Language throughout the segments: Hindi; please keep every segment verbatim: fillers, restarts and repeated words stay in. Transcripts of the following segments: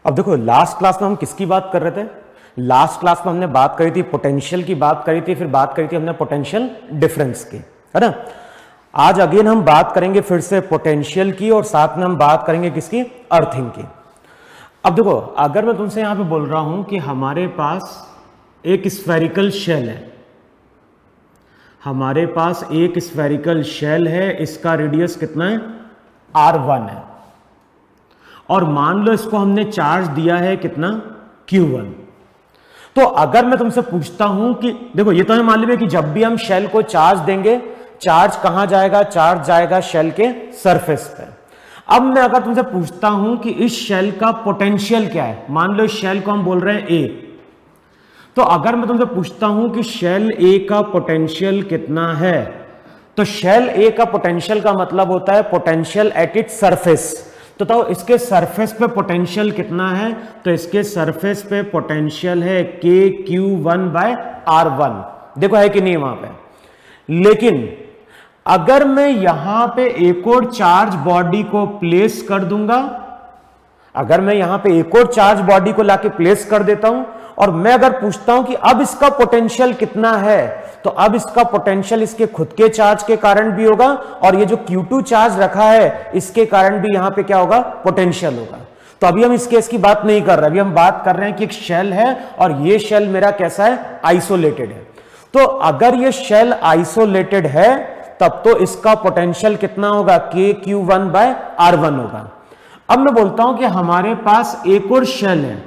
अब देखो लास्ट क्लास में हम किसकी बात कर रहे थे? लास्ट क्लास में हमने बात करी थी पोटेंशियल की, बात करी थी, फिर बात करी थी हमने पोटेंशियल डिफरेंस की, है ना। आज अगेन हम बात करेंगे फिर से पोटेंशियल की और साथ में हम बात करेंगे किसकी? अर्थिंग की। अब देखो अगर मैं तुमसे यहां पे बोल रहा हूं कि हमारे पास एक स्फेरिकल शेल है, हमारे पास एक स्फेरिकल शेल है, इसका रेडियस कितना है? आर वन है, और मान लो इसको हमने चार्ज दिया है कितना? Q one. तो अगर मैं तुमसे पूछता हूं कि देखो ये तो हमें मालूम है कि जब भी हम शेल को चार्ज देंगे, चार्ज कहां जाएगा? चार्ज जाएगा शेल के सरफेस पे। अब मैं अगर तुमसे पूछता हूं कि इस शेल का पोटेंशियल क्या है, मान लो इस शेल को हम बोल रहे हैं ए, तो अगर मैं तुमसे पूछता हूं कि शेल ए का पोटेंशियल कितना है, तो शेल ए का पोटेंशियल का मतलब होता है पोटेंशियल एट इट्स सरफेस। तो, तो इसके सरफेस पे पोटेंशियल कितना है? तो इसके सरफेस पे पोटेंशियल है K q one by r one. देखो है कि नहीं वहां पे। लेकिन अगर मैं यहां पे एक और चार्ज बॉडी को प्लेस कर दूंगा, अगर मैं यहां पे एक और चार्ज बॉडी को लाके प्लेस कर देता हूं और मैं अगर पूछता हूं कि अब इसका पोटेंशियल कितना है, तो अब इसका पोटेंशियल इसके खुद के चार्ज के कारण भी होगा और ये जो क्यू टू चार्ज रखा है इसके कारण भी यहां पे क्या होगा? पोटेंशियल होगा। तो अभी हम इस केस की बात नहीं कर रहे, अभी हम बात कर रहे हैं कि एक शेल है और ये शेल मेरा कैसा है? आइसोलेटेड है। तो अगर ये शेल आइसोलेटेड है तब तो इसका पोटेंशियल कितना होगा? K q one by r one होगा। अब मैं बोलता हूं कि हमारे पास एक और शेल है,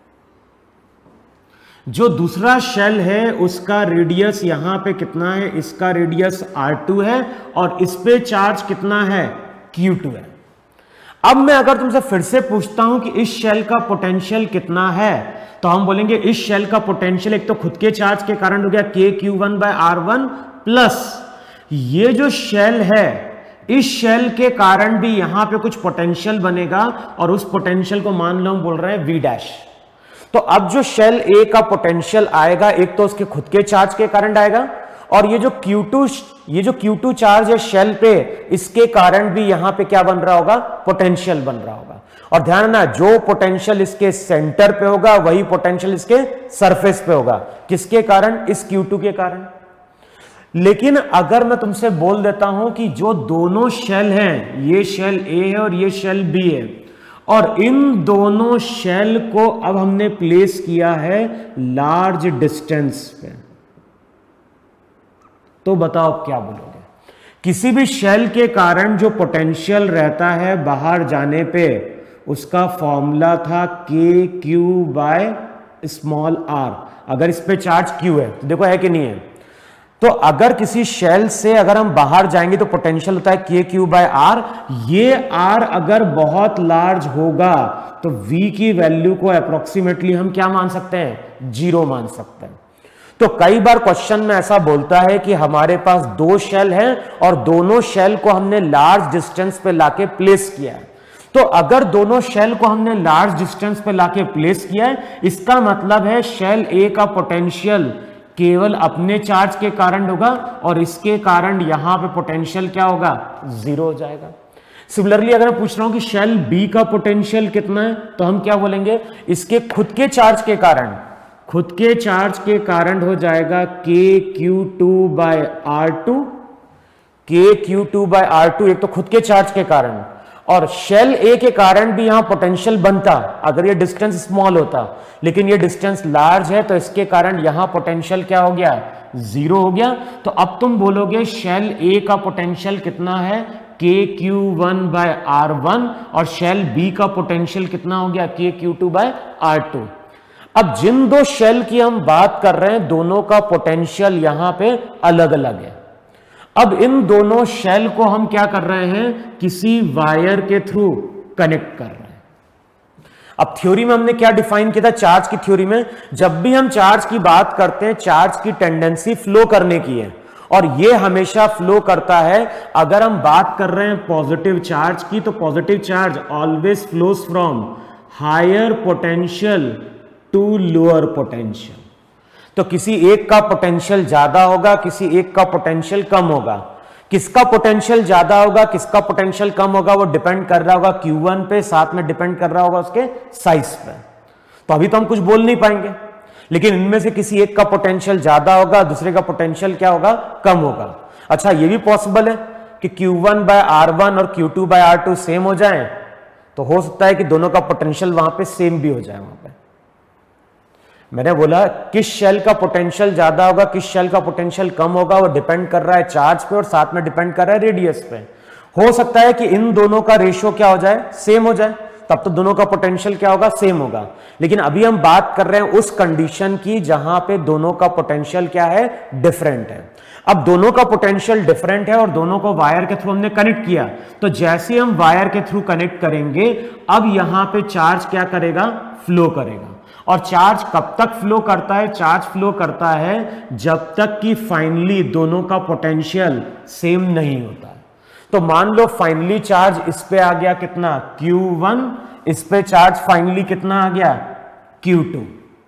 जो दूसरा शेल है उसका रेडियस यहां पे कितना है? इसका रेडियस आर टू है और इस पे चार्ज कितना है? क्यू टू है। अब मैं अगर तुमसे फिर से पूछता हूं कि इस शेल का पोटेंशियल कितना है, तो हम बोलेंगे इस शेल का पोटेंशियल एक तो खुद के चार्ज के कारण हो गया K q one by r one, plus ये जो शेल है इस शेल के कारण भी यहां पे कुछ पोटेंशियल बनेगा और उस पोटेंशियल को मान लो हम बोल रहे हैं वी डैश। तो अब जो शेल ए का पोटेंशियल आएगा एक तो उसके खुद के चार्ज के कारण आएगा और ये जो क्यू टू ये जो क्यू टू चार्ज है शेल पे, इसके कारण भी यहां पे क्या बन रहा होगा? पोटेंशियल बन रहा होगा। और ध्यान रखना जो पोटेंशियल इसके सेंटर पे होगा वही पोटेंशियल इसके सरफेस पे होगा। किसके कारण? इस क्यू टू के कारण। लेकिन अगर मैं तुमसे बोल देता हूं कि जो दोनों शेल हैं, ये शेल ए है और ये शेल बी है, और इन दोनों शेल को अब हमने प्लेस किया है लार्ज डिस्टेंस पे, तो बताओ आप क्या बोलोगे? किसी भी शेल के कारण जो पोटेंशियल रहता है बाहर जाने पे, उसका फॉर्मूला था के क्यू बाय स्मॉल आर। अगर इस पे चार्ज क्यू है तो देखो है कि नहीं है। तो अगर किसी शेल से अगर हम बाहर जाएंगे तो पोटेंशियल होता है के क्यू बाय आर। ये आर अगर बहुत लार्ज होगा तो v की वैल्यू को अप्रोक्सीमेटली हम क्या मान सकते हैं? जीरो मान सकते हैं। तो कई बार क्वेश्चन में ऐसा बोलता है कि हमारे पास दो शेल हैं और दोनों शेल को हमने लार्ज डिस्टेंस पे लाके प्लेस किया है। तो अगर दोनों शेल को हमने लार्ज डिस्टेंस पे लाके प्लेस किया है, इसका मतलब है शेल ए का पोटेंशियल केवल अपने चार्ज के कारण होगा और इसके कारण यहां पे पोटेंशियल क्या होगा? जीरो हो जाएगा। सिमिलरली अगर मैं पूछ रहा हूं कि शेल बी का पोटेंशियल कितना है, तो हम क्या बोलेंगे? इसके खुद के चार्ज के कारण, खुद के चार्ज के कारण हो जाएगा K q two by r two. K q two by r two एक तो खुद के चार्ज के कारण, और शेल ए के कारण भी यहां पोटेंशियल बनता अगर ये डिस्टेंस स्मॉल होता, लेकिन ये डिस्टेंस लार्ज है तो इसके कारण यहां पोटेंशियल क्या हो गया? जीरो हो गया। तो अब तुम बोलोगे शेल ए का पोटेंशियल कितना है? K q one by r one, और शेल बी का पोटेंशियल कितना हो गया? K q two by r two. अब जिन दो शेल की हम बात कर रहे हैं दोनों का पोटेंशियल यहां पे अलग अलग है। अब इन दोनों शेल को हम क्या कर रहे हैं? किसी वायर के थ्रू कनेक्ट कर रहे हैं। अब थ्योरी में हमने क्या डिफाइन किया था? चार्ज की थ्योरी में जब भी हम चार्ज की बात करते हैं, चार्ज की टेंडेंसी फ्लो करने की है और ये हमेशा फ्लो करता है। अगर हम बात कर रहे हैं पॉजिटिव चार्ज की, तो positive charge always flows from higher potential to lower potential. तो किसी एक का पोटेंशियल ज्यादा होगा, किसी एक का पोटेंशियल कम होगा। किसका पोटेंशियल ज्यादा होगा, किसका पोटेंशियल कम होगा, वो डिपेंड कर रहा होगा क्यू वन पे, साथ में डिपेंड कर रहा होगा उसके साइज पे। तो अभी तो हम कुछ बोल नहीं पाएंगे, लेकिन इनमें से किसी एक का पोटेंशियल ज्यादा होगा, दूसरे का पोटेंशियल क्या होगा, कम होगा। अच्छा, ये भी पॉसिबल है कि q one by r one और q two by r two same हो जाए, तो हो सकता है कि दोनों का पोटेंशियल वहां पे सेम भी हो जाए। वहां पे मैंने बोला किस शेल का पोटेंशियल ज्यादा होगा, किस शेल का पोटेंशियल कम होगा, वो डिपेंड कर रहा है चार्ज पे और साथ में डिपेंड कर रहा है रेडियस पे। हो सकता है कि इन दोनों का रेशियो क्या हो जाए, सेम हो जाए, तब तो दोनों का पोटेंशियल क्या होगा, सेम होगा। लेकिन अभी हम बात कर रहे हैं उस कंडीशन की जहां पे दोनों का पोटेंशियल क्या है, डिफरेंट है। अब दोनों का पोटेंशियल डिफरेंट है और दोनों को वायर के थ्रू हमने कनेक्ट किया, तो जैसे हम वायर के थ्रू कनेक्ट करेंगे, अब यहां पे चार्ज क्या करेगा, फ्लो करेगा। और चार्ज कब तक फ्लो करता है, चार्ज फ्लो करता है जब तक कि फाइनली दोनों का पोटेंशियल सेम नहीं होता है। तो मान लो फाइनली चार्ज इस पे आ गया कितना, क्यू वन, इस पे चार्ज फाइनली कितना आ गया, क्यू टू।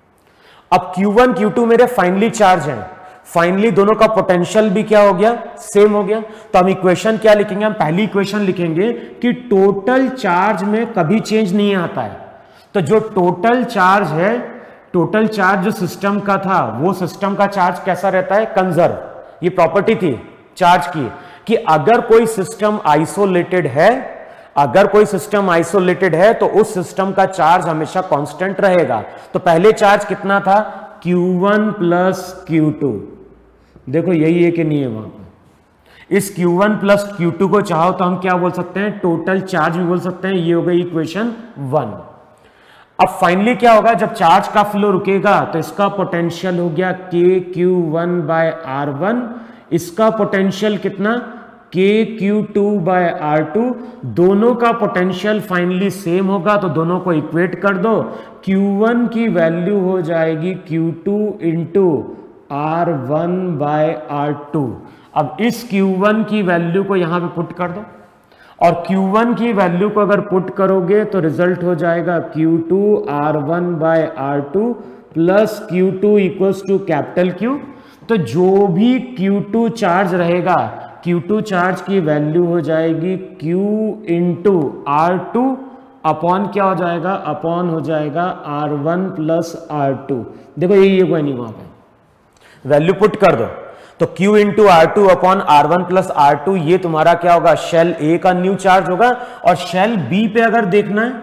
अब क्यू वन क्यू टू मेरे फाइनली चार्ज हैं, फाइनली दोनों का पोटेंशियल भी क्या हो गया, सेम हो गया। तो हम इक्वेशन क्या लिखेंगे, हम पहली इक्वेशन लिखेंगे कि टोटल चार्ज में कभी चेंज नहीं आता है। तो जो टोटल चार्ज है, टोटल चार्ज जो सिस्टम का था, वो सिस्टम का चार्ज कैसा रहता है, कंजर्व। ये प्रॉपर्टी थी चार्ज की कि अगर कोई सिस्टम आइसोलेटेड है, अगर कोई सिस्टम आइसोलेटेड है तो उस सिस्टम का चार्ज हमेशा कांस्टेंट रहेगा। तो पहले चार्ज कितना था, q one plus q two. देखो यही है कि नहीं है वहां पर। इस q one plus q two को चाहो तो हम क्या बोल सकते हैं, टोटल चार्ज भी बोल सकते हैं। ये हो गई इक्वेशन वन। अब फाइनली क्या होगा, जब चार्ज का फ्लो रुकेगा तो इसका पोटेंशियल हो गया K q one by r one, इसका पोटेंशियल कितना, K q two by r two. दोनों का पोटेंशियल फाइनली सेम होगा तो दोनों को इक्वेट कर दो। क्यू वन की वैल्यू हो जाएगी q two into r one by r two. अब इस क्यू वन की वैल्यू को यहां पे पुट कर दो और क्यू वन की वैल्यू को अगर पुट करोगे तो रिजल्ट हो जाएगा q two r one by r two plus q two equals to capital q. तो जो भी क्यू टू चार्ज रहेगा, क्यू टू चार्ज की वैल्यू हो जाएगी Q into r two upon क्या हो जाएगा, अपॉन हो जाएगा r one plus r two. देखो यही है, कोई नहीं, वहां पे वैल्यू पुट कर दो तो Q into r two upon r one plus r two, ये तुम्हारा क्या होगा, शेल A का न्यू चार्ज होगा। और शेल B पे अगर देखना है,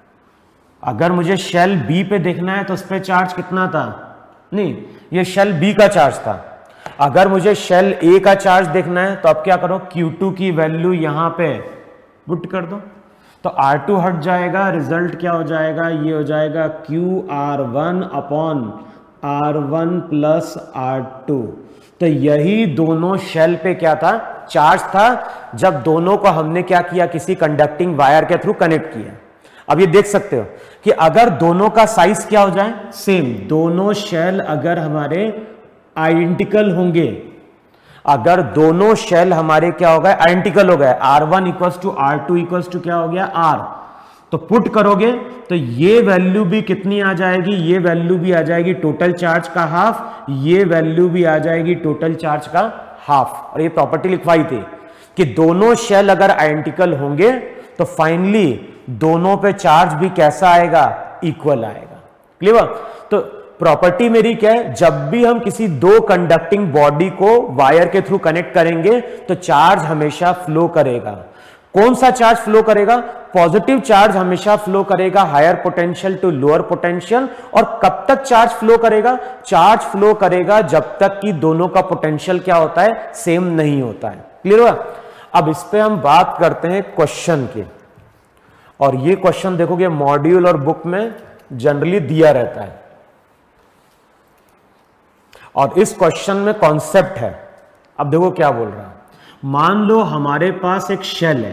अगर मुझे शेल B पे देखना है तो उस पर चार्ज कितना था, नहीं ये शेल B का चार्ज था। अगर मुझे शेल A का चार्ज देखना है तो अब क्या करो, क्यू टू की वैल्यू यहां पे पुट कर दो तो आर टू हट जाएगा, रिजल्ट क्या हो जाएगा, ये हो जाएगा q r one upon r one plus r two. तो यही दोनों शेल पे क्या था, चार्ज था, जब दोनों को हमने क्या किया, किसी कंडक्टिंग वायर के थ्रू कनेक्ट किया। अब ये देख सकते हो कि अगर दोनों का साइज क्या हो जाए, सेम, दोनों शेल अगर हमारे आइडेंटिकल होंगे, अगर दोनों शेल हमारे क्या हो गए, आइडेंटिकल हो गए, r one equals to r two equals to क्या हो गया, आर, तो पुट करोगे तो ये वैल्यू भी कितनी आ जाएगी, ये वैल्यू भी आ जाएगी टोटल चार्ज का हाफ, ये वैल्यू भी आ जाएगी टोटल चार्ज का हाफ। और ये प्रॉपर्टी लिखवाई थी कि दोनों शेल अगर आइडेंटिकल होंगे तो फाइनली दोनों पे चार्ज भी कैसा आएगा, इक्वल आएगा। क्लियर? तो प्रॉपर्टी मेरी क्या है, जब भी हम किसी दो कंडक्टिंग बॉडी को वायर के थ्रू कनेक्ट करेंगे तो चार्ज हमेशा फ्लो करेगा। कौन सा चार्ज फ्लो करेगा, पॉजिटिव चार्ज हमेशा फ्लो करेगा higher potential to lower potential. और कब तक चार्ज फ्लो करेगा, चार्ज फ्लो करेगा जब तक कि दोनों का पोटेंशियल क्या होता है, सेम नहीं होता है। क्लियर हुआ? अब इस पे हम बात करते हैं क्वेश्चन की, और ये क्वेश्चन देखोगे मॉड्यूल और बुक में जनरली दिया रहता है। और इस क्वेश्चन में कॉन्सेप्ट है, अब देखो क्या बोल रहा है। मान लो हमारे पास एक शेल है,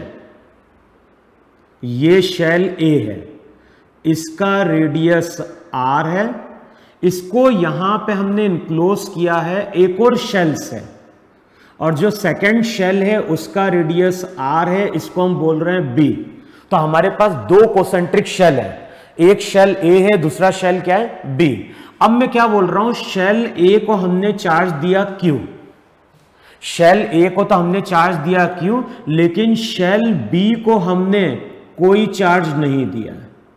ये शेल A है, इसका रेडियस R है, इसको यहां पे हमने इनक्लोज किया है एक और शेल से, और जो सेकंड शेल है उसका रेडियस R है, इसको हम बोल रहे हैं B। तो हमारे पास दो कोसेंट्रिक शेल है, एक शेल A है, दूसरा शेल क्या है, B। अब मैं क्या बोल रहा हूं, शेल A को हमने चार्ज दिया Q, शेल ए को तो हमने चार्ज दिया Q, लेकिन शेल B को हमने कोई चार्ज नहीं दिया।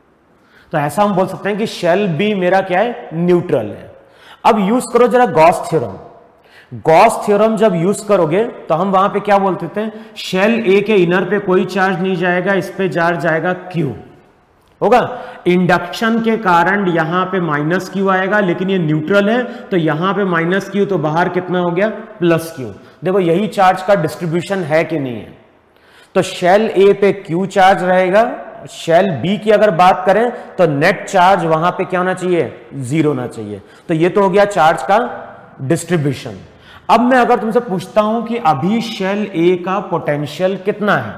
तो ऐसा हम बोल सकते हैं कि शेल B मेरा क्या है, न्यूट्रल है। अब यूज करो जरा गॉस थ्योरम। गॉस थ्योरम जब यूज करोगे तो हम वहां पे क्या बोलते थे, शेल ए के इनर पे कोई चार्ज नहीं जाएगा, इस पे चार्ज जाएगा Q होगा। इंडक्शन के कारण यहां पे माइनस क्यू आएगा, लेकिन ये न्यूट्रल है तो यहां पे माइनस क्यू, तो बाहर कितना हो गया, प्लस क्यू। देखो यही चार्ज का डिस्ट्रीब्यूशन है कि नहीं है। तो शेल ए पे क्यू चार्ज रहेगा, शेल बी की अगर बात करें तो नेट चार्ज वहां पे क्या होना चाहिए, जीरो होना चाहिए। तो ये तो हो गया चार्ज का डिस्ट्रीब्यूशन। अब मैं अगर तुमसे पूछता हूं कि अभी शेल ए का पोटेंशियल कितना है,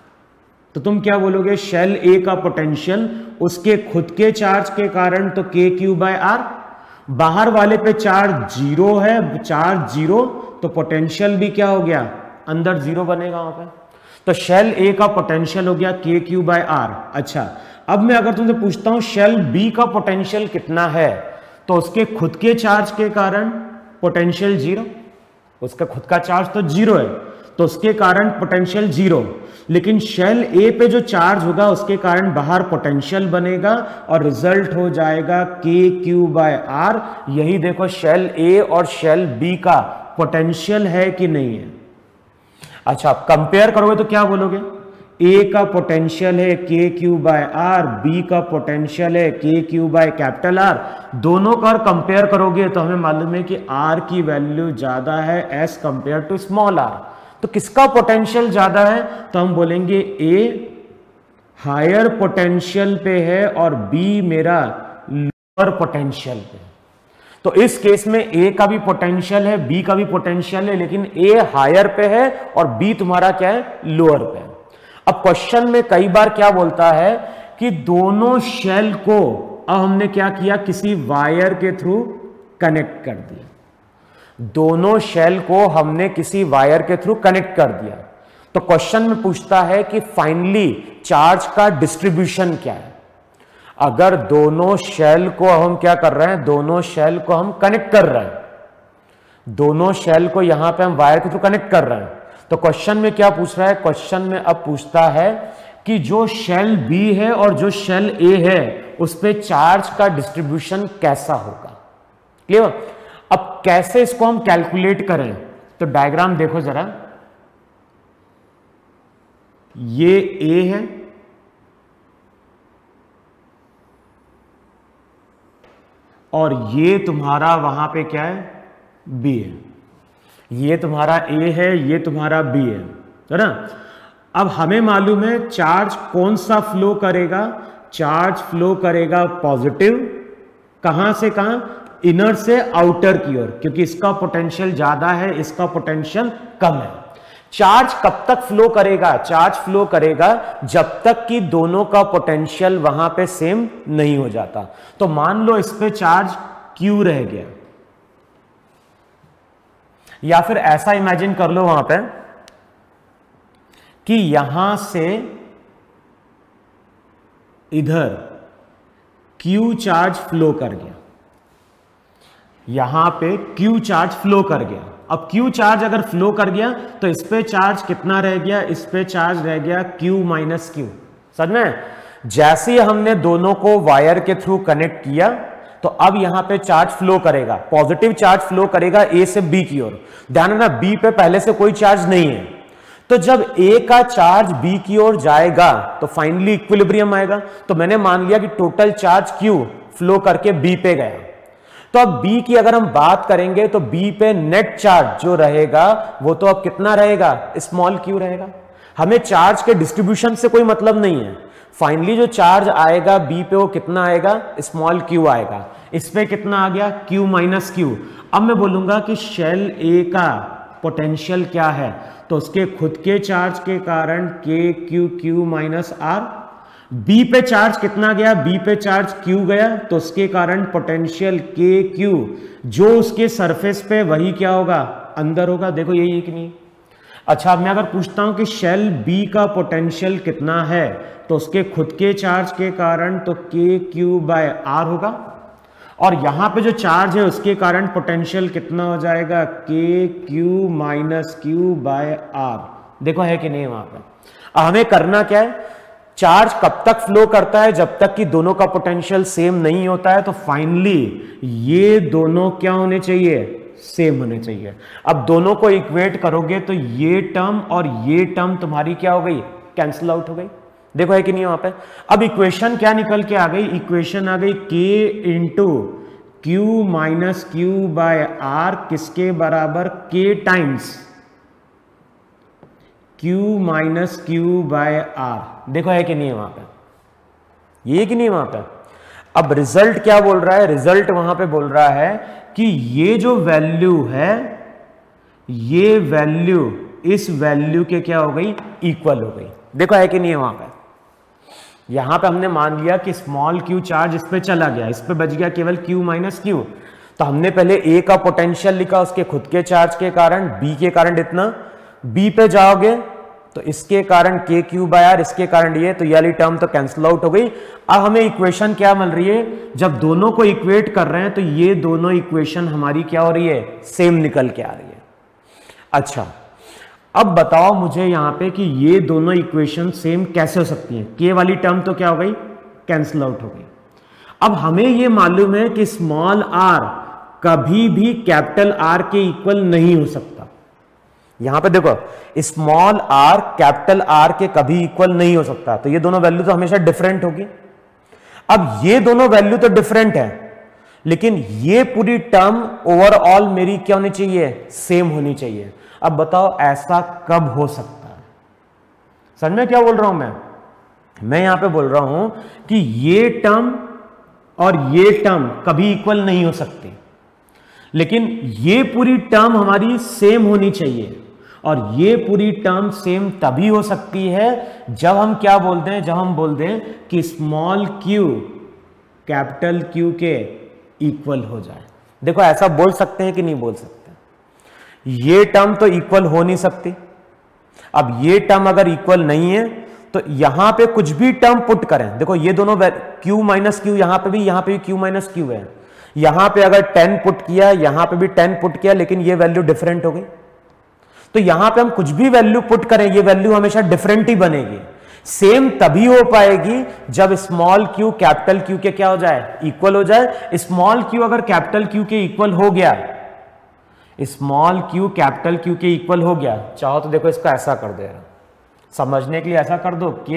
तो तुम क्या बोलोगे, शेल ए का पोटेंशियल उसके खुद के चार्ज के कारण तो के क्यू बाय आर, बाहर वाले पे चार्ज जीरो है, चार्ज जीरो तो पोटेंशियल भी क्या हो गया, अंदर जीरो बनेगा वहां पे। तो शेल ए का पोटेंशियल हो गया के क्यू बाय आर। अच्छा, अब मैं अगर तुमसे पूछता हूं शेल बी का पोटेंशियल कितना है, तो उसके खुद के चार्ज के कारण पोटेंशियल जीरो, उसका खुद का चार्ज तो जीरो है तो उसके कारण पोटेंशियल जीरो, लेकिन शेल ए पे जो चार्ज होगा उसके कारण बाहर पोटेंशियल बनेगा और रिजल्ट हो जाएगा के क्यू बाय आर। यही देखो शेल ए और शेल बी का पोटेंशियल है कि नहीं है। अच्छा, कंपेयर करोगे तो क्या बोलोगे, ए का पोटेंशियल है K q by r, B का पोटेंशियल है K q by capital are. दोनों का कंपेयर करोगे तो हमें मालूम है कि आर की वैल्यू ज्यादा है as compared to small r. तो किसका पोटेंशियल ज्यादा है, तो हम बोलेंगे ए हायर पोटेंशियल पे है और बी मेरा लोअर पोटेंशियल पे। तो इस केस में ए का भी पोटेंशियल है, बी का भी पोटेंशियल है, लेकिन ए हायर पे है और बी तुम्हारा क्या है, लोअर पे है। अब क्वेश्चन में कई बार क्या बोलता है कि दोनों शेल को अब हमने क्या किया, किसी वायर के थ्रू कनेक्ट कर दिया। दोनों शेल को हमने किसी वायर के थ्रू कनेक्ट कर दिया। तो क्वेश्चन में पूछता है कि फाइनली चार्ज का डिस्ट्रीब्यूशन क्या है। अगर दोनों शेल को हम क्या कर रहे हैं, दोनों शेल को हम कनेक्ट कर रहे हैं, दोनों शेल को यहां पे हम वायर के थ्रू कनेक्ट कर रहे हैं, तो क्वेश्चन में क्या पूछ रहा है, क्वेश्चन में अब पूछता है कि जो शेल बी है और जो शेल ए है उस पे चार्ज का डिस्ट्रीब्यूशन कैसा होगा। क्लियर। अब कैसे इसको हम कैलकुलेट करें, तो डायग्राम देखो जरा, ये ए है और ये तुम्हारा वहां पे क्या है, बी है। ये तुम्हारा ए है, ये तुम्हारा बी है, है ना। अब हमें मालूम है चार्ज कौन सा फ्लो करेगा, चार्ज फ्लो करेगा पॉजिटिव, कहां से कहां, इनर से आउटर की ओर, क्योंकि इसका पोटेंशियल ज्यादा है, इसका पोटेंशियल कम है। चार्ज कब तक फ्लो करेगा, चार्ज फ्लो करेगा जब तक कि दोनों का पोटेंशियल वहां पे सेम नहीं हो जाता। तो मान लो इस पे चार्ज क्यू रह गया, या फिर ऐसा इमेजिन कर लो वहां पे कि यहां से इधर क्यू चार्ज फ्लो कर गया, यहां पे क्यू चार्ज फ्लो कर गया। अब क्यू चार्ज अगर फ्लो कर गया तो इस पे चार्ज कितना रह गया, इस पे चार्ज रह गया क्यू माइनस क्यू। समझ में। जैसे ही हमने दोनों को वायर के थ्रू कनेक्ट किया तो अब यहां पे चार्ज फ्लो करेगा, पॉजिटिव चार्ज फ्लो करेगा ए से बी की ओर। ध्यान रखना बी पे पहले से कोई चार्ज नहीं है, तो जब ए का चार्ज बी की ओर जाएगा तो फाइनली इक्विलिब्रियम आएगा। तो मैंने मान लिया कि टोटल चार्ज क्यू फ्लो करके बी पे गया। तो अब बी की अगर हम बात करेंगे तो बी पे नेट चार्ज जो रहेगा वो तो अब कितना रहेगा, स्मॉल क्यू रहेगा। हमें चार्ज के डिस्ट्रीब्यूशन से कोई मतलब नहीं है, फाइनली जो चार्ज आएगा बी पे वो कितना आएगा, स्मॉल क्यू आएगा। इस पे कितना आ गया, क्यू माइनस क्यू। अब मैं बोलूंगा कि शेल ए का पोटेंशियल क्या है, तो उसके खुद के चार्ज के कारण K q q minus r. B पे चार्ज कितना गया, बी पे चार्ज क्यू गया, तो उसके कारण पोटेंशियल के क्यू जो उसके सरफेस पे वही क्या होगा, अंदर होगा। देखो यही है कि नहीं। अच्छा, अब मैं अगर पूछता हूं कि शेल बी का पोटेंशियल कितना है, तो उसके खुद के चार्ज के कारण तो के क्यू बाय आर होगा। और यहां पे जो चार्ज है उसके कारण पोटेंशियल कितना हो जाएगा, K q minus Q by r. देखो है कि नहीं वहां पे। अब हमें करना क्या है, चार्ज कब तक फ्लो करता है, जब तक कि दोनों का पोटेंशियल सेम नहीं होता है। तो फाइनली ये दोनों क्या होने चाहिए, सेम होने चाहिए। अब दोनों को इक्वेट करोगे तो ये टर्म और ये टर्म तुम्हारी क्या हो गई, कैंसिल आउट हो गई। देखो है कि नहीं वहां पे। अब इक्वेशन क्या निकल के आ गई, इक्वेशन आ गई K into q minus Q by r किसके बराबर, K times q minus Q by r. देखो है कि नहीं वहां पे, ये कि नहीं वहां पे। अब रिजल्ट क्या बोल रहा है, रिजल्ट वहां पे बोल रहा है कि ये जो वैल्यू है, ये वैल्यू इस वैल्यू के क्या हो गई, इक्वल हो गई। देखो है कि नहीं है वहां पे। यहां पे हमने मान लिया कि स्मॉल क्यू चार्ज इस पे चला गया, इस पे बच गया केवल क्यू माइनस क्यू। तो हमने पहले ए का पोटेंशियल लिखा उसके खुद के चार्ज के कारण, बी के कारण इतना, बी पे जाओगे तो इसके कारण के क्यू बाय आर, इसके कारण ये, तो ये वाली टर्म तो कैंसिल आउट हो गई। अब हमें इक्वेशन क्या मिल रही है, जब दोनों को इक्वेट कर रहे हैं तो ये दोनों इक्वेशन हमारी क्या हो रही है, सेम निकल के आ रही है। अच्छा अब बताओ मुझे यहां पे कि ये दोनों इक्वेशन सेम कैसे हो सकती हैं। के वाली टर्म तो क्या हो गई, कैंसिल आउट हो गई। अब हमें ये मालूम है कि स्मॉल आर कभी भी कैपिटल आर के इक्वल नहीं हो सकता। यहां पे देखो स्मॉल आर कैपिटल आर के कभी इक्वल नहीं हो सकता, तो ये दोनों वैल्यू तो हमेशा डिफरेंट होगी। अब ये दोनों वैल्यू तो डिफरेंट है, लेकिन ये पूरी टर्म ओवरऑल मेरी क्या होनी चाहिए, सेम होनी चाहिए। अब बताओ ऐसा कब हो सकता है, समझ में क्या बोल रहा हूं मैं मैं यहां पे बोल रहा हूं कि ये टर्म और ये टर्म कभी इक्वल नहीं हो सकती, लेकिन ये पूरी टर्म हमारी सेम होनी चाहिए। और ये पूरी टर्म सेम तभी हो सकती है जब हम क्या बोलते हैं, जब हम बोलते हैं कि स्मॉल क्यू कैपिटल क्यू के इक्वल हो जाए। देखो ऐसा बोल सकते हैं कि नहीं बोल सकते, ये टर्म तो इक्वल हो नहीं सकती। अब ये टर्म अगर इक्वल नहीं है तो यहां पे कुछ भी टर्म पुट करें, देखो ये दोनों क्यू माइनस क्यू, यहां पे भी यहां पे भी क्यू माइनस क्यू है, यहां पे अगर टेन पुट किया, यहां पे भी टेन पुट किया, लेकिन ये वैल्यू डिफरेंट हो गई। तो यहां पे हम कुछ भी वैल्यू पुट करें, ये वैल्यू हमेशा डिफरेंट ही बनेगी। सेम तभी हो पाएगी जब स्मॉल क्यू कैपिटल क्यू के क्या हो जाए, इक्वल हो जाए। स्मॉल क्यू अगर कैपिटल क्यू के इक्वल हो गया, स्मॉल क्यू कैपिटल क्यू के इक्वल हो गया, चाहो तो देखो इसको ऐसा कर दे, समझने के लिए ऐसा कर दो कि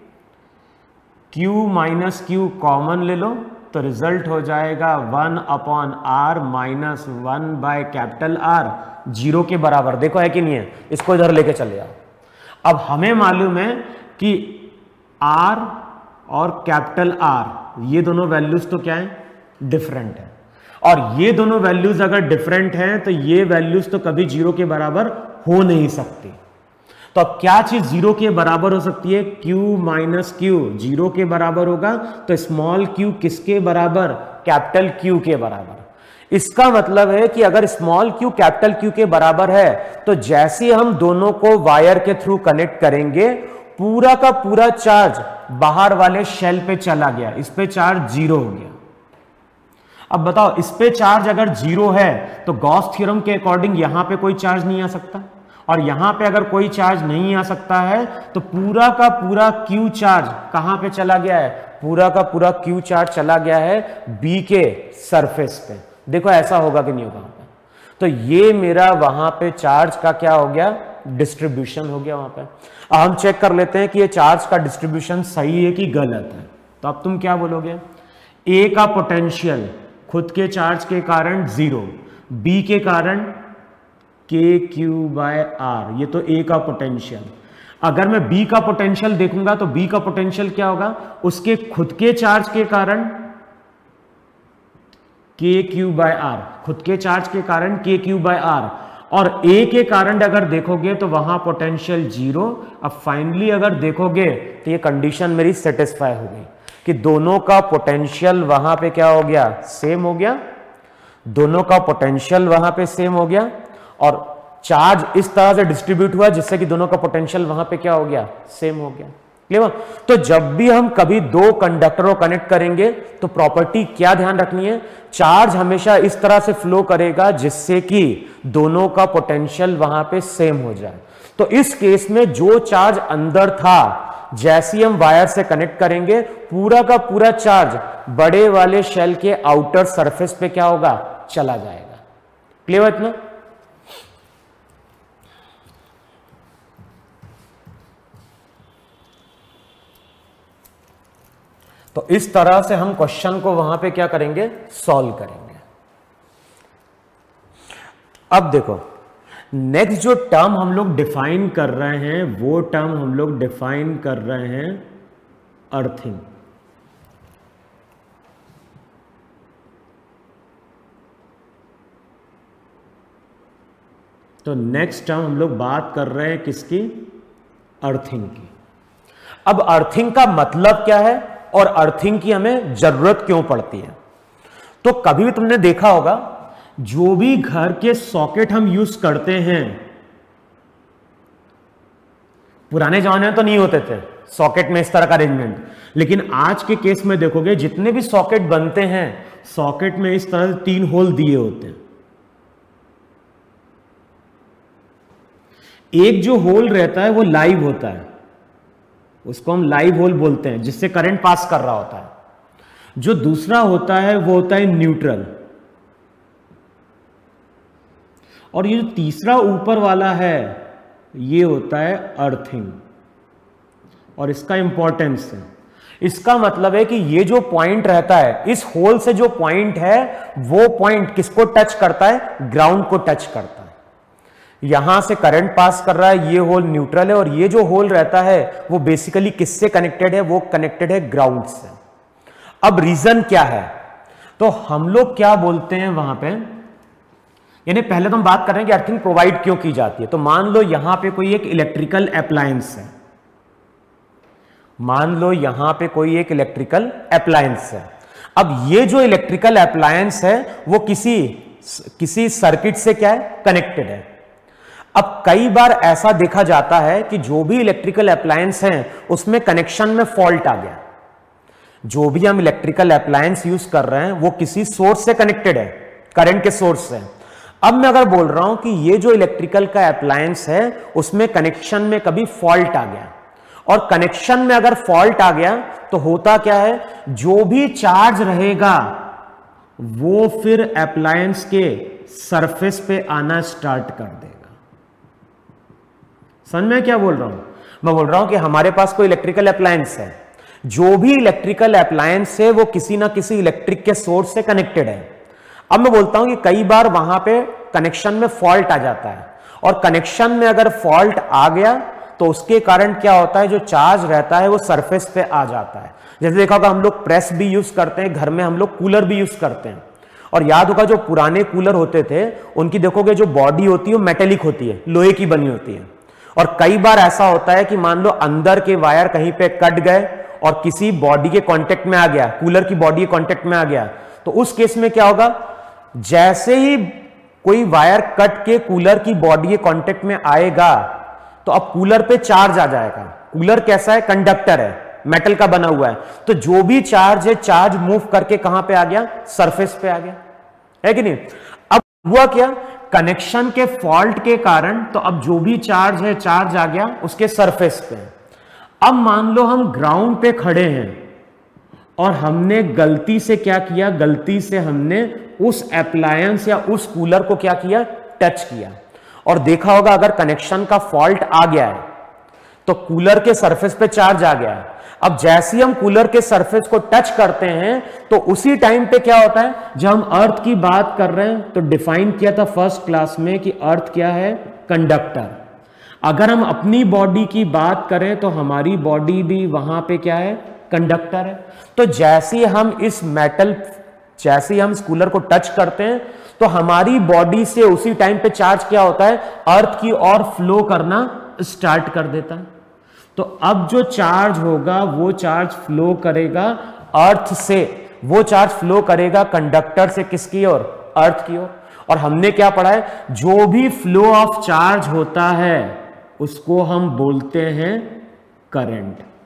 क्यू माइनस क्यू कॉमन ले लो, तो रिजल्ट हो जाएगा one upon r minus one by capital r, zero के बराबर। देखो है कि नहीं है, इसको इधर लेके चले जाओ। अब हमें मालूम है कि आर और कैपिटल आर ये दोनों वैल्यूज तो क्या है, डिफरेंट है। और ये दोनों वैल्यूज अगर डिफरेंट हैं तो ये वैल्यूज तो कभी जीरो के बराबर हो नहीं सकती। तो अब क्या चीज जीरो के बराबर हो सकती है, क्यू माइनस क्यू जीरो के बराबर होगा, तो स्मॉल क्यू किसके बराबर, कैपिटल क्यू के बराबर। इसका मतलब है कि अगर स्मॉल क्यू कैपिटल क्यू के बराबर है तो जैसे हम दोनों को वायर के थ्रू कनेक्ट करेंगे, पूरा का पूरा चार्ज बाहर वाले शेल पे चला गया, इस पे चार्ज जीरो हो गया। अब बताओ इस पे चार्ज अगर जीरो है तो गॉस थ्योरम के अकॉर्डिंग यहां पे कोई चार्ज नहीं आ सकता, और यहां पे अगर कोई चार्ज नहीं आ सकता है तो पूरा का पूरा क्यू चार्ज कहां पे चला गया है, पूरा का पूरा क्यू चार्ज चला गया है बी के सरफेस पे। देखो ऐसा होगा कि नहीं होगा, तो ये मेरा वहां पे चार्ज का क्या हो गया, डिस्ट्रीब्यूशन हो गया वहां पे। अब हम चेक कर लेते हैं कि ये चार्ज का डिस्ट्रीब्यूशन सही है कि गलत है। तो अब तुम क्या बोलोगे, ए का पोटेंशियल खुद के चार्ज के कारण जीरो, बी के कारण के क्यू बाय आर, ये तो ए का पोटेंशियल। अगर मैं बी का पोटेंशियल देखूंगा तो बी का पोटेंशियल क्या होगा, उसके खुद के चार्ज के कारण के क्यू बाय आर, खुद के चार्ज के कारण के क्यू बाय आर, और ए के कारण अगर देखोगे तो वहां पोटेंशियल जीरो। अब फाइनली अगर देखोगे तो ये कंडीशन मेरी सेटिस्फाई हो गई कि दोनों का पोटेंशियल वहां पे क्या हो गया, सेम हो गया, दोनों का पोटेंशियल वहां पे सेम हो गया, और चार्ज इस तरह से डिस्ट्रीब्यूट हुआ जिससे कि दोनों का पोटेंशियल वहां पे क्या हो गया, सेम हो गया। क्लियर? तो जब भी हम कभी दो कंडक्टरों को कनेक्ट करेंगे तो प्रॉपर्टी क्या ध्यान रखनी है, चार्ज हमेशा इस तरह से फ्लो करेगा जिससे कि दोनों का पोटेंशियल वहां पे सेम हो जाए। तो इस केस में जो चार्ज अंदर था, जैसे ही हम वायर से कनेक्ट करेंगे पूरा का पूरा चार्ज बड़े वाले शेल के आउटर सरफेस पे क्या होगा, चला जाएगा। क्लियर है इतना? तो इस तरह से हम क्वेश्चन को वहां पे क्या करेंगे, सॉल्व करेंगे। अब देखो नेक्स्ट जो टर्म हम लोग डिफाइन कर रहे हैं वो टर्म हम लोग डिफाइन कर रहे हैं अर्थिंग। तो नेक्स्ट टर्म हम लोग बात कर रहे हैं किसकी, अर्थिंग की। अब अर्थिंग का मतलब क्या है और अर्थिंग की हमें जरूरत क्यों पड़ती है? तो कभी भी तुमने देखा होगा जो भी घर के सॉकेट हम यूज करते हैं, पुराने जमाने में तो नहीं होते थे सॉकेट में इस तरह का अरेंजमेंट, लेकिन आज के केस में देखोगे जितने भी सॉकेट बनते हैं सॉकेट में इस तरह से तीन होल दिए होते हैं। एक जो होल रहता है वो लाइव होता है, उसको हम लाइव होल बोलते हैं, जिससे करंट पास कर रहा होता है। जो दूसरा होता है वो होता है न्यूट्रल, और ये जो तीसरा ऊपर वाला है ये होता है अर्थिंग। और इसका इंपॉर्टेंस है, इसका मतलब है कि ये जो पॉइंट रहता है, इस होल से जो पॉइंट है वो पॉइंट किसको टच करता है, ग्राउंड को टच करता है। यहां से करंट पास कर रहा है, ये होल न्यूट्रल है, और ये जो होल रहता है वो बेसिकली किससे कनेक्टेड है, वो कनेक्टेड है ग्राउंड से। अब रीजन क्या है, तो हम लोग क्या बोलते हैं वहां पे, यानी पहले तो हम बात कर रहे हैं कि अर्थिंग प्रोवाइड क्यों की जाती है। तो मान लो यहां पे कोई एक इलेक्ट्रिकल अप्लायंस है, मान लो यहां पे कोई एक इलेक्ट्रिकल अप्लायंस है। अब ये जो इलेक्ट्रिकल अप्लायंस है वो किसी किसी सर्किट से क्या है, कनेक्टेड है। अब कई बार ऐसा देखा जाता है कि जो भी इलेक्ट्रिकल अप्लायंस हैं उसमें कनेक्शन में फॉल्ट आ गया। जो भी हम इलेक्ट्रिकल अप्लायंस यूज कर रहे हैं वो किसी सोर्स से कनेक्टेड है, करंट के सोर्स से। अब मैं अगर बोल रहा हूं कि ये जो इलेक्ट्रिकल का अप्लायंस है उसमें कनेक्शन में कभी फॉल्ट आ गया, और कनेक्शन में अगर फॉल्ट आ गया तो होता क्या है, जो भी चार्ज रहेगा वो फिर अप्लायंस के सरफेस पे आना स्टार्ट कर देगा। समझ में क्या बोल रहा हूं? मैं बोल रहा हूं कि हमारे पास कोई इलेक्ट्रिकल अप्लायंस है, जो भी इलेक्ट्रिकल अप्लायंस है वो किसी ना किसी इलेक्ट्रिक के सोर्स से कनेक्टेड है। अब मैं बोलता हूं कि कई बार वहां पे कनेक्शन में फॉल्ट आ जाता है, और कनेक्शन में अगर फॉल्ट आ गया तो उसके कारण क्या होता है, जो चार्ज रहता है वो सरफेस पे आ जाता है। जैसे देखा होगा हम लोग प्रेस भी यूज करते हैं, घर में हम लोग कूलर भी यूज करते हैं, और याद होगा जो पुराने कूलर होते थे उनकी देखोगे जो बॉडी होती है वो मेटेलिक होती है, लोहे की बनी होती है। और कई बार ऐसा होता है कि मान लो अंदर के वायर कहीं पे कट गए और किसी बॉडी के कांटेक्ट में आ गया, कूलर की बॉडी के कांटेक्ट में आ गया, तो उस केस में क्या होगा, जैसे ही कोई वायर कट के कूलर की बॉडी के कांटेक्ट में आएगा तो अब कूलर पे चार्ज आ जाएगा। कूलर कैसा है, कंडक्टर है, मेटल का बना हुआ है, तो जो भी चार्ज है चार्ज मूव करके कहां पे आ गया, सरफेस पे आ गया, है कि नहीं। अब हुआ क्या, कनेक्शन के फॉल्ट के कारण तो अब जो भी चार्ज है चार्ज आ गया उसके सरफेस पे। अब मान लो हम ग्राउंड पे खड़े हैं और हमने गलती से क्या किया, गलती से हमने उस अप्लायंस या उस कूलर को क्या किया, टच किया, और देखा होगा अगर कनेक्शन का फॉल्ट आ गया है तो कूलर के सरफेस पे चार्ज आ गया है। अब जैसे ही हम कूलर के सरफेस को टच करते हैं तो उसी टाइम पे क्या होता है, जब हम अर्थ की बात कर रहे हैं तो डिफाइन किया था फर्स्ट क्लास में कि अर्थ क्या है, कंडक्टर। अगर हम अपनी बॉडी की बात करें तो हमारी बॉडी भी वहां पे क्या है, कंडक्टर है। तो जैसे हम इस मेटल जैसे हम इस कूलर को टच करते हैं तो हमारी बॉडी से उसी टाइम पे चार्ज क्या होता है, अर्थ की ओर फ्लो करना स्टार्ट कर देता है। तो अब जो चार्ज होगा वो चार्ज फ्लो करेगा अर्थ से, वो चार्ज फ्लो करेगा कंडक्टर से किसकी ओर, अर्थ की ओर। और, और हमने क्या पढ़ा है, जो भी फ्लो ऑफ चार्ज होता है उसको हम बोलते हैं करंट।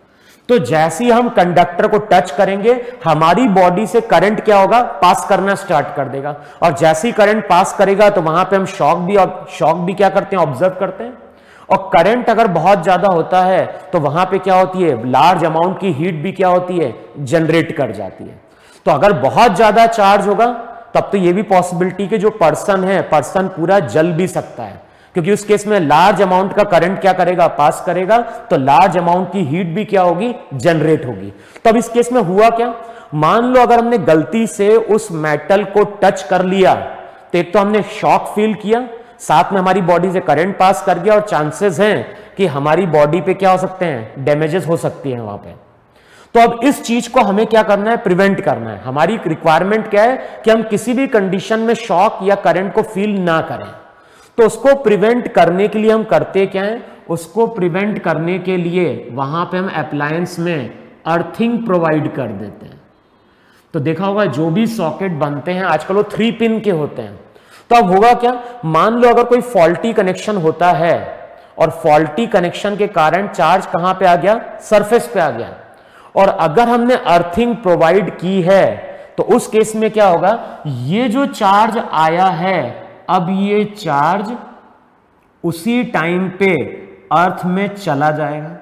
तो जैसे ही हम कंडक्टर को टच करेंगे हमारी बॉडी से करंट क्या होगा, पास करना स्टार्ट कर देगा, और जैसे ही करंट पास करेगा तो वहां पे हम शॉक भी शॉक भी क्या करते हैं, ऑब्जर्व करते हैं। और करंट अगर बहुत ज्यादा होता है तो वहां पे क्या होती है, लार्ज अमाउंट की हीट भी क्या होती है, जनरेट कर जाती है। तो अगर बहुत ज्यादा चार्ज होगा तब तो ये भी पॉसिबिलिटी कि जो पर्सन है पर्सन पूरा जल भी सकता है, क्योंकि उस केस में लार्ज अमाउंट का करंट क्या करेगा, पास करेगा, तो लार्ज अमाउंट की हीट भी क्या होगी, जनरेट होगी। तब इस केस में हुआ क्या, मान लो अगर हमने गलती से उस मेटल को टच कर लिया तो एक तो हमने शॉक फील किया, साथ में हमारी बॉडी से करंट पास कर गया, और चांसेस हैं कि हमारी बॉडी पे क्या हो सकते हैं, डैमेजेस हो सकती है वहां पे। तो अब इस चीज को हमें क्या करना है, प्रिवेंट करना है। हमारी रिक्वायरमेंट क्या है कि हम किसी भी कंडीशन में शॉक या करंट को फील ना करें। तो उसको प्रिवेंट करने के लिए हम करते क्या है, उसको प्रिवेंट करने के लिए वहां पे हम अप्लायंस में अर्थिंग प्रोवाइड कर देते हैं। तो देखा होगा जो भी सॉकेट बनते हैं आजकल वो थ्री पिन के होते हैं। तो अब होगा क्या, मान लो अगर कोई फॉल्टी कनेक्शन होता है और फॉल्टी कनेक्शन के कारण चार्ज कहां पे आ गया, सरफेस पे आ गया, और अगर हमने अर्थिंग प्रोवाइड की है तो उस केस में क्या होगा, ये जो चार्ज आया है अब ये चार्ज उसी टाइम पे अर्थ में चला जाएगा।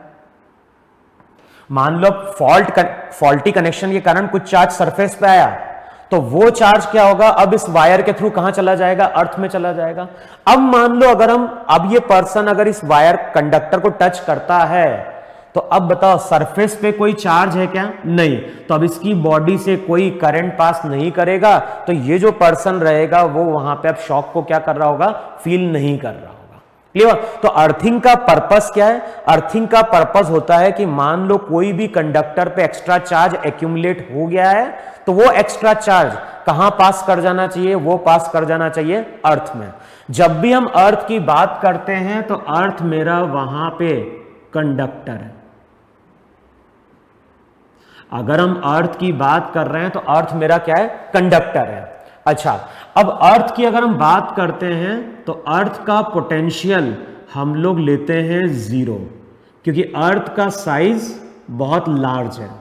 मान लो फॉल्ट फॉल्टी कनेक्शन के कारण कुछ चार्ज सरफेस पे आया तो वो चार्ज क्या होगा, अब इस वायर के थ्रू कहां चला जाएगा, अर्थ में चला जाएगा। अब मान लो अगर हम अब ये पर्सन अगर इस वायर कंडक्टर को टच करता है तो अब बताओ सरफेस पे कोई चार्ज है क्या, नहीं, तो अब इसकी बॉडी से कोई करंट पास नहीं करेगा, तो ये जो पर्सन रहेगा वो वहां पे अब शॉक को क्या कर रहा होगा, फील नहीं कर रहा होगा। क्लियर। तो अर्थिंग का पर्पस क्या है, अर्थिंग का पर्पस होता है कि मान लो कोई भी कंडक्टर पे एक्स्ट्रा चार्ज एक्यूमुलेट हो गया है तो वो एक्स्ट्रा चार्ज कहां पास कर जाना चाहिए, वो पास कर जाना चाहिए अर्थ में। जब भी हम अर्थ की बात करते हैं तो अर्थ मेरा वहां पे कंडक्टर है। अगर हम अर्थ की बात कर रहे हैं तो अर्थ मेरा क्या है, कंडक्टर है। अच्छा, अब अर्थ की अगर हम बात करते हैं तो अर्थ का पोटेंशियल हम लोग लेते हैं जीरो, क्योंकि अर्थ का साइज बहुत लार्ज है।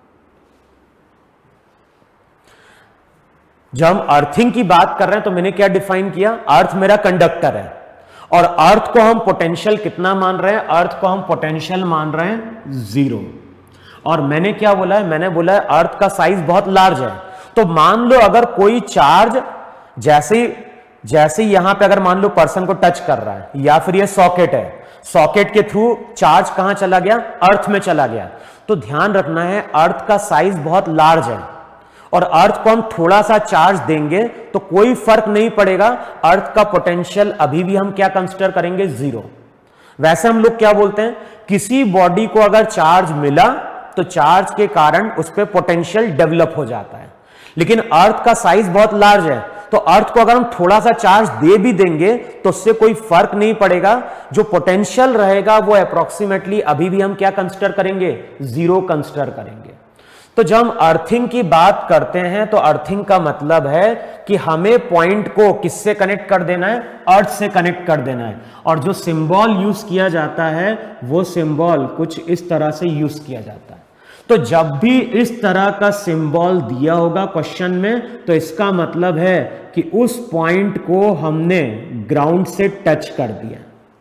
जब हम अर्थिंग की बात कर रहे हैं तो मैंने क्या डिफाइन किया, अर्थ मेरा कंडक्टर है और अर्थ को हम पोटेंशियल कितना मान रहे हैं, अर्थ को हम पोटेंशियल मान रहे हैं जीरो। और मैंने क्या बोला है, मैंने बोला है अर्थ का साइज बहुत लार्ज है। तो मान लो अगर कोई चार्ज जैसे जैसे यहां पे अगर मान लो पर्सन को टच कर रहा है या फिर ये सॉकेट है, सॉकेट के थ्रू चार्ज कहां चला गया, अर्थ में चला गया। तो ध्यान रखना है अर्थ का साइज बहुत लार्ज है और अर्थ को हम थोड़ा सा चार्ज देंगे तो कोई फर्क नहीं पड़ेगा, अर्थ का पोटेंशियल अभी भी हम क्या कंसीडर करेंगे, जीरो। वैसे हम लोग क्या बोलते हैं, किसी बॉडी को अगर चार्ज मिला तो चार्ज के कारण उस पर पोटेंशियल डेवलप हो जाता है, लेकिन अर्थ का साइज बहुत लार्ज है तो अर्थ को अगर हम थोड़ा सा चार्ज दे भी देंगे तो उससे कोई फर्क नहीं पड़ेगा, जो पोटेंशियल रहेगा वो अप्रोक्सीमेटली अभी भी हम क्या कंसीडर करेंगे, जीरो कंसीडर करेंगे। तो जब हम अर्थिंग की बात करते हैं तो अर्थिंग का मतलब है कि हमें पॉइंट को किससे कनेक्ट कर देना है, अर्थ से कनेक्ट कर देना है। और जो सिंबल यूज किया जाता है वो सिंबल कुछ इस तरह से यूज किया जाता है। तो जब भी इस तरह का सिंबल दिया होगा क्वेश्चन में तो इसका मतलब है कि उस पॉइंट को हमने ग्राउंड से टच कर दिया।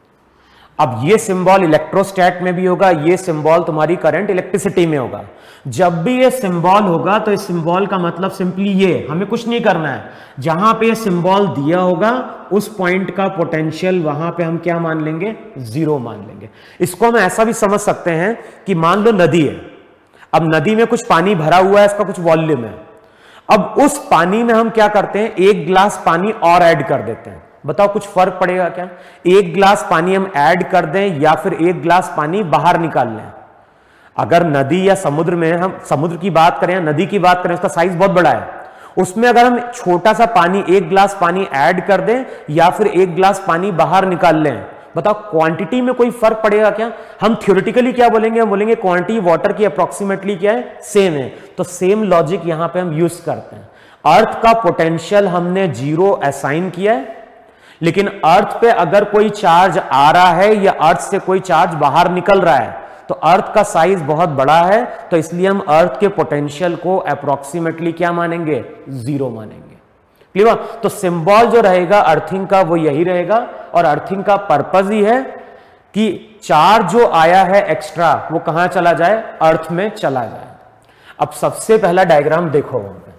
अब ये सिंबल इलेक्ट्रोस्टैट में भी होगा, ये सिंबल तुम्हारी करंट इलेक्ट्रिसिटी में होगा। जब भी ये सिंबल होगा तो इस सिंबल का मतलब सिंपली ये, हमें कुछ नहीं करना है, जहां पे ये सिंबल दिया होगा उस पॉइंट का पोटेंशियल वहां पे हम क्या मान लेंगे, जीरो मान लेंगे। इसको हम ऐसा भी समझ सकते हैं कि मान लो नदी है, अब नदी में कुछ पानी भरा हुआ है, इसका कुछ वॉल्यूम है, अब उस पानी में हम क्या करते हैं, एक ग्लास पानी और ऐड कर देते हैं। बताओ कुछ फर्क पड़ेगा क्या, एक ग्लास पानी हम ऐड कर दें या फिर एक ग्लास पानी बाहर निकाल लें। अगर नदी या समुद्र में, हम समुद्र की बात करें, नदी की बात करें, उसका साइज बहुत बड़ा है, उसमें अगर हम छोटा सा पानी, एक ग्लास पानी ऐड कर दें या फिर एक ग्लास पानी बाहर निकाल लें, बताओ क्वांटिटी में कोई फर्क पड़ेगा क्या। हम थ्योरेटिकली क्या बोलेंगे, हम बोलेंगे क्वांटिटी वाटर की अप्रोक्सीमेटली क्या है, सेम है। तो सेम लॉजिक यहां पे हम यूज करते हैं। अर्थ का पोटेंशियल हमने जीरो असाइन किया है, लेकिन अर्थ पे अगर कोई चार्ज आ रहा है या अर्थ से कोई चार्ज बाहर निकल रहा है तो अर्थ का साइज बहुत बड़ा है, तो इसलिए हम अर्थ के पोटेंशियल को अप्रोक्सीमेटली क्या मानेंगे, जीरो मानेंगे। क्लियर? तो सिंबल जो रहेगा अर्थिंग का वो यही रहेगा, और अर्थिंग का पर्पज ही है कि चार्ज जो आया है एक्स्ट्रा वो कहां चला जाए, अर्थ में चला जाए। अब सबसे पहला डायग्राम देखो, वहां पे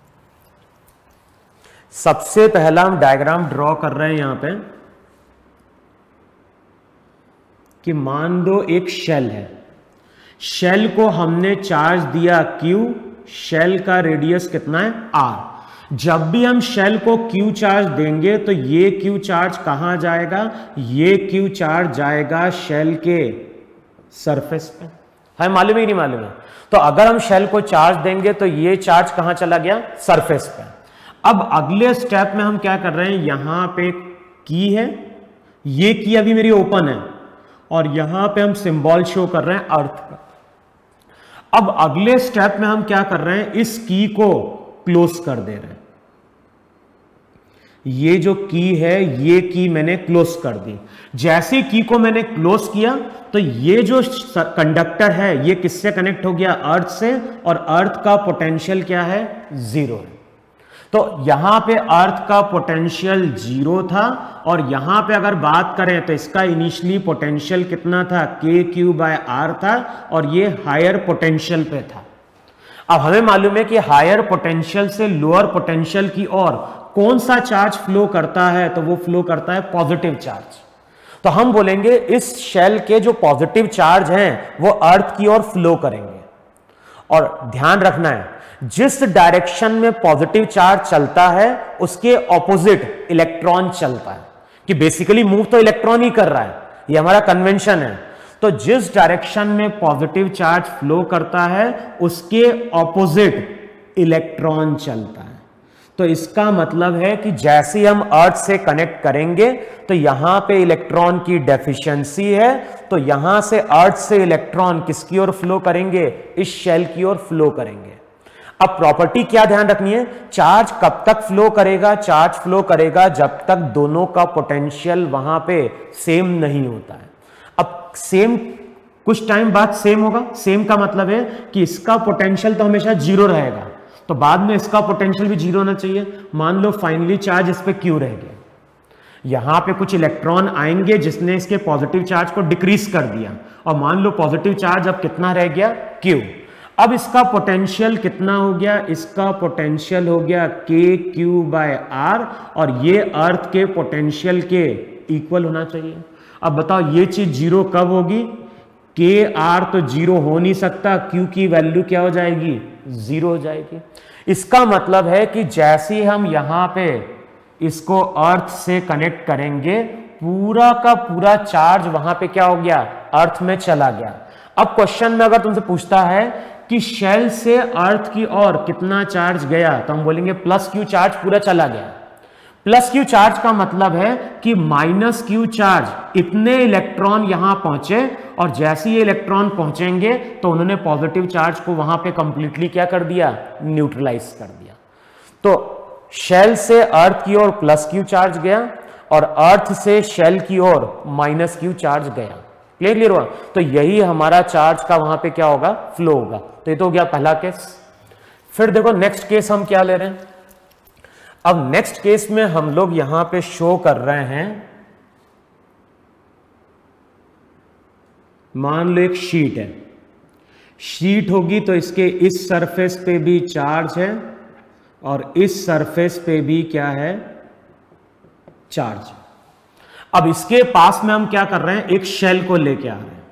सबसे पहला हम डायग्राम ड्रॉ कर रहे हैं यहां पे कि मान लो एक शेल है, शेल को हमने चार्ज दिया Q, शेल का रेडियस कितना है R। जब भी हम शेल को Q चार्ज देंगे तो ये Q चार्ज कहां जाएगा, ये Q चार्ज जाएगा शेल के सरफेस पे। है मालूम ही नहीं मालूम है? तो अगर हम शेल को चार्ज देंगे तो ये चार्ज कहां चला गया, सरफेस पे। अब अगले स्टेप में हम क्या कर रहे हैं, यहां पे की है, ये की अभी मेरी ओपन है, और यहां पे हम सिंबल शो कर रहे हैं अर्थ का। अब अगले स्टेप में हम क्या कर रहे हैं, इस की को क्लोज कर दे रहे हैं। ये जो की है, ये की मैंने क्लोज कर दी। जैसे की को मैंने क्लोज किया तो ये जो कंडक्टर है ये किससे कनेक्ट हो गया, अर्थ से, और अर्थ का पोटेंशियल क्या है, जीरो है। तो यहां पे अर्थ का पोटेंशियल जीरो था, और यहां पे अगर बात करें तो इसका इनिशियली पोटेंशियल कितना था, के क्यू बाय आर था, और ये हायर पोटेंशियल पे था। अब हमें मालूम है कि हायर पोटेंशियल से लोअर पोटेंशियल की ओर कौन सा चार्ज फ्लो करता है, तो वो फ्लो करता है पॉजिटिव चार्ज। तो हम बोलेंगे इस शेल के जो पॉजिटिव चार्ज हैं वो अर्थ की ओर फ्लो करेंगे। और ध्यान रखना है, जिस डायरेक्शन में पॉजिटिव चार्ज चलता है उसके ऑपोजिट इलेक्ट्रॉन चलता है, कि बेसिकली मूव तो इलेक्ट्रॉन ही कर रहा है, ये हमारा कन्वेंशन है। तो जिस डायरेक्शन में पॉजिटिव चार्ज फ्लो करता है उसके ऑपोजिट इलेक्ट्रॉन चलता है। तो इसका मतलब है कि जैसे हम अर्थ से कनेक्ट करेंगे तो यहां पे इलेक्ट्रॉन की डेफिशिएंसी है, तो यहां से अर्थ से इलेक्ट्रॉन किसकी ओर फ्लो करेंगे, इस शेल की ओर फ्लो करेंगे। अब प्रॉपर्टी क्या ध्यान रखनी है, चार्ज कब तक फ्लो करेगा, चार्ज फ्लो करेगा जब तक दोनों का पोटेंशियल वहां पे सेम नहीं होता है। अब सेम कुछ टाइम बाद सेम होगा, सेम का मतलब है कि इसका पोटेंशियल तो हमेशा जीरो रहेगा, तो बाद में इसका पोटेंशियल भी जीरो होना चाहिए। मान लो फाइनली चार्ज इस पे क्यू रह गया, यहां पे कुछ इलेक्ट्रॉन आएंगे जिसने इसके पॉजिटिव चार्ज को डिक्रीज कर दिया, और मान लो पॉजिटिव चार्ज अब कितना रह गया, क्यू। अब इसका पोटेंशियल कितना हो गया, इसका पोटेंशियल हो गया के क्यू बाय आर, और ये अर्थ के पोटेंशियल के इक्वल होना चाहिए। अब बताओ ये चीज जीरो कब होगी, के आर तो जीरो हो नहीं सकता, क्यू की वैल्यू क्या हो जाएगी, जीरो हो जाएगी। इसका मतलब है कि जैसे हम यहां पे इसको अर्थ से कनेक्ट करेंगे, पूरा का पूरा चार्ज वहां पे क्या हो गया, अर्थ में चला गया। अब क्वेश्चन में अगर तुमसे पूछता है कि शेल से अर्थ की ओर कितना चार्ज गया, तो हम बोलेंगे प्लस क्यू चार्ज पूरा चला गया। प्लस क्यू चार्ज का मतलब है कि माइनस क्यू चार्ज इतने इलेक्ट्रॉन यहां पहुंचे, और जैसे ये इलेक्ट्रॉन पहुंचेंगे तो उन्होंने पॉजिटिव चार्ज को वहां पे कंप्लीटली क्या कर दिया, न्यूट्रलाइज कर दिया। तो शेल से अर्थ की ओर प्लस क्यू चार्ज गया, और अर्थ से शेल की ओर माइनस क्यू चार्ज गया। क्लियर क्लियर हुआ? तो यही हमारा चार्ज का वहां पे क्या होगा, फ्लो होगा। तो ये तो हो गया पहला केस। फिर देखो नेक्स्ट केस हम क्या ले रहे हैं। अब नेक्स्ट केस में हम लोग यहां पे शो कर रहे हैं, मान लो एक शीट है, शीट होगी तो इसके इस सरफेस पे भी चार्ज है, और इस सरफेस पे भी क्या है, चार्ज। अब इसके पास में हम क्या कर रहे हैं, एक शेल को लेके आ रहे हैं।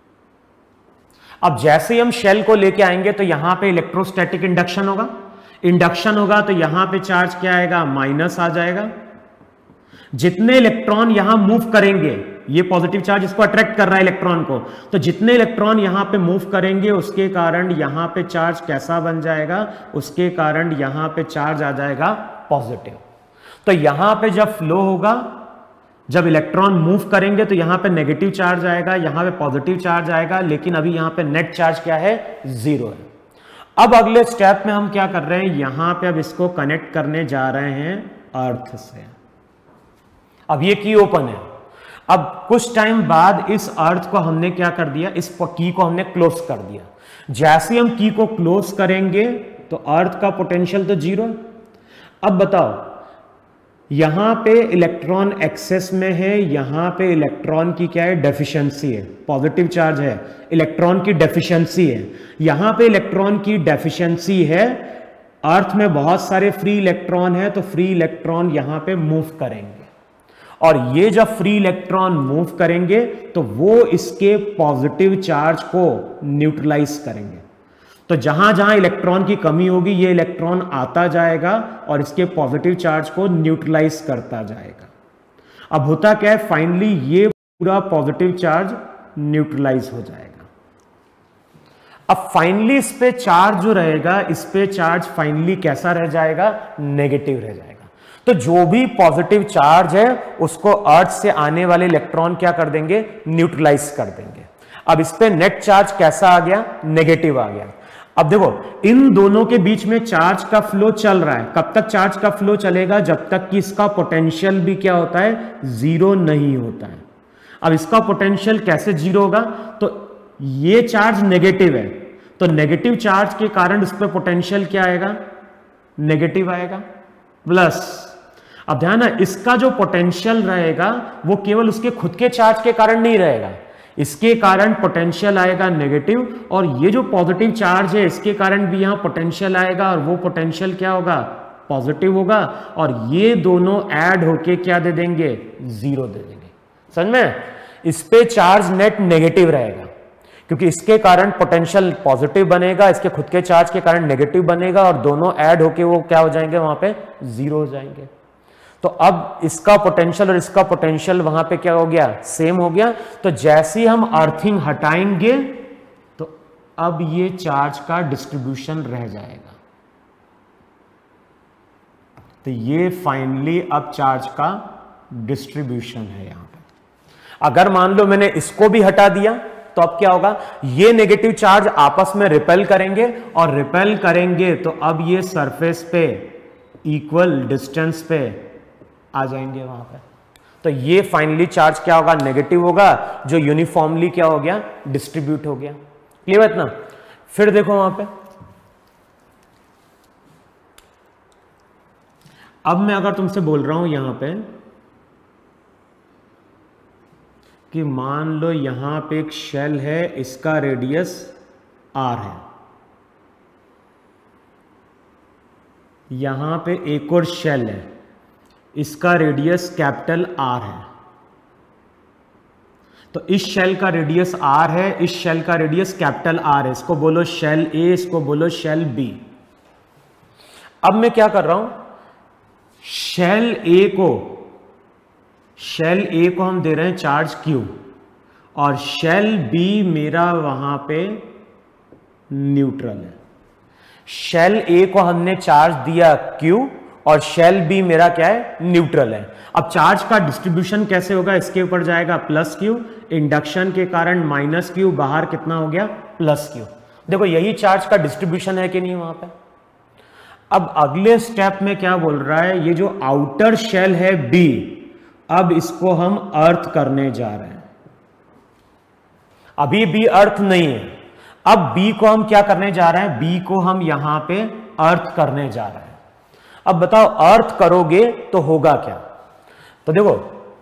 अब जैसे ही हम शेल को लेके आएंगे तो यहां पे इलेक्ट्रोस्टैटिक इंडक्शन होगा, इंडक्शन होगा तो यहां पे चार्ज क्या आएगा, माइनस आ जाएगा। जितने इलेक्ट्रॉन यहां मूव करेंगे, ये पॉजिटिव चार्ज इसको अट्रैक्ट कर रहा है इलेक्ट्रॉन को, तो जितने इलेक्ट्रॉन यहां पे मूव करेंगे उसके कारण यहां पे चार्ज कैसा बन जाएगा, उसके कारण यहां पे चार्ज आ जाएगा पॉजिटिव। तो यहां पे जब फ्लो होगा, जब इलेक्ट्रॉन मूव करेंगे तो यहां पे नेगेटिव चार्ज आएगा, यहां पे पॉजिटिव चार्ज आएगा, लेकिन अभी यहां पे नेट चार्ज क्या है, जीरो है। अब अगले स्टेप में हम क्या कर रहे हैं, यहां पे अब इसको कनेक्ट करने जा रहे हैं अर्थ से। अब ये की ओपन है। अब कुछ टाइम बाद इस अर्थ को हमने क्या कर दिया, इस की को हमने क्लोज कर दिया। जैसे हम की को क्लोज करेंगे तो अर्थ का पोटेंशियल तो जीरो। अब बताओ, यहां पे इलेक्ट्रॉन एक्सेस में है, यहां पे इलेक्ट्रॉन की क्या है, डेफिशिएंसी है, पॉजिटिव चार्ज है, इलेक्ट्रॉन की डेफिशिएंसी है। यहां पे इलेक्ट्रॉन की डेफिशिएंसी है, अर्थ में बहुत सारे फ्री इलेक्ट्रॉन है, तो फ्री इलेक्ट्रॉन यहां पे मूव करेंगे, और ये जब फ्री इलेक्ट्रॉन मूव करेंगे तो वो इसके पॉजिटिव चार्ज को न्यूट्रलाइज करेंगे। तो जहां जहां इलेक्ट्रॉन की कमी होगी ये इलेक्ट्रॉन आता जाएगा और इसके पॉजिटिव चार्ज को न्यूट्रलाइज करता जाएगा। अब होता क्या है, फाइनली ये पूरा पॉजिटिव चार्ज न्यूट्रलाइज हो जाएगा। अब फाइनली इस पे चार्ज जो रहेगा, इस पे चार्ज फाइनली कैसा रह जाएगा, नेगेटिव रह जाएगा। तो जो भी पॉजिटिव चार्ज है उसको अर्थ से आने वाले इलेक्ट्रॉन क्या कर देंगे, न्यूट्रलाइज कर देंगे। अब इस पे नेट चार्ज कैसा आ गया, नेगेटिव आ गया। अब देखो, इन दोनों के बीच में चार्ज का फ्लो चल रहा है। कब तक चार्ज का फ्लो चलेगा, जब तक कि इसका पोटेंशियल भी क्या होता है, जीरो नहीं होता है। अब इसका पोटेंशियल कैसे जीरो होगा, तो ये चार्ज नेगेटिव है, तो नेगेटिव चार्ज के कारण उस पर पोटेंशियल क्या आएगा, नेगेटिव आएगा, प्लस। अब ध्यान है, इसका जो पोटेंशियल रहेगा वो केवल उसके खुद के चार्ज के कारण नहीं रहेगा, इसके कारण पोटेंशियल आएगा नेगेटिव, और ये जो पॉजिटिव चार्ज है इसके कारण भी यहां पोटेंशियल आएगा, और वो पोटेंशियल क्या होगा, पॉजिटिव होगा, और ये दोनों ऐड होके क्या दे देंगे, जीरो दे देंगे। समझ में? इस पे चार्ज नेट नेगेटिव रहेगा क्योंकि इसके कारण पोटेंशियल पॉजिटिव बनेगा, इसके खुद के चार्ज के कारण नेगेटिव बनेगा, और दोनों ऐड होके वो क्या हो जाएंगे, वहां पे जीरो हो जाएंगे। तो अब इसका पोटेंशियल और इसका पोटेंशियल वहां पे क्या हो गया, सेम हो गया। तो जैसे ही हम अर्थिंग हटाएंगे तो अब ये चार्ज का डिस्ट्रीब्यूशन रह जाएगा। तो ये फाइनली अब चार्ज का डिस्ट्रीब्यूशन है यहां पे। अगर मान लो मैंने इसको भी हटा दिया तो अब क्या होगा, ये नेगेटिव चार्ज आपस में रिपेल करेंगे, और रिपेल करेंगे तो अब ये सरफेस पे इक्वल डिस्टेंस पे आ जाएंगे वहां पे। तो ये फाइनली चार्ज क्या होगा, नेगेटिव होगा, जो यूनिफॉर्मली क्या हो गया, डिस्ट्रीब्यूट हो गया। क्लियर है इतना? फिर देखो वहां पे, अब मैं अगर तुमसे बोल रहा हूं यहां पे कि मान लो यहां पे एक शेल है, इसका रेडियस आर है, यहां पे एक और शेल है, इसका रेडियस कैपिटल आर है। तो इस शेल का रेडियस आर है, इस शेल का रेडियस कैपिटल आर है, इसको बोलो शेल ए, इसको बोलो शेल बी। अब मैं क्या कर रहा हूं, शेल ए को शेल ए को हम दे रहे हैं चार्ज Q, और शेल बी मेरा वहां पे न्यूट्रल है। शेल ए को हमने चार्ज दिया Q, और शेल बी मेरा क्या है, न्यूट्रल है। अब चार्ज का डिस्ट्रीब्यूशन कैसे होगा, इसके ऊपर जाएगा प्लस क्यू, इंडक्शन के कारण माइनस क्यू, बाहर कितना हो गया, प्लस क्यू। देखो यही चार्ज का डिस्ट्रीब्यूशन है कि नहीं वहां पे। अब अगले स्टेप में क्या बोल रहा है, ये जो आउटर शेल है बी, अब इसको हम अर्थ करने जा रहे हैं। अभी बी अर्थ नहीं है, अब बी को हम क्या करने जा रहे हैं, बी को हम यहां पे अर्थ करने जा रहे हैं। अब बताओ अर्थ करोगे तो होगा क्या। तो देखो,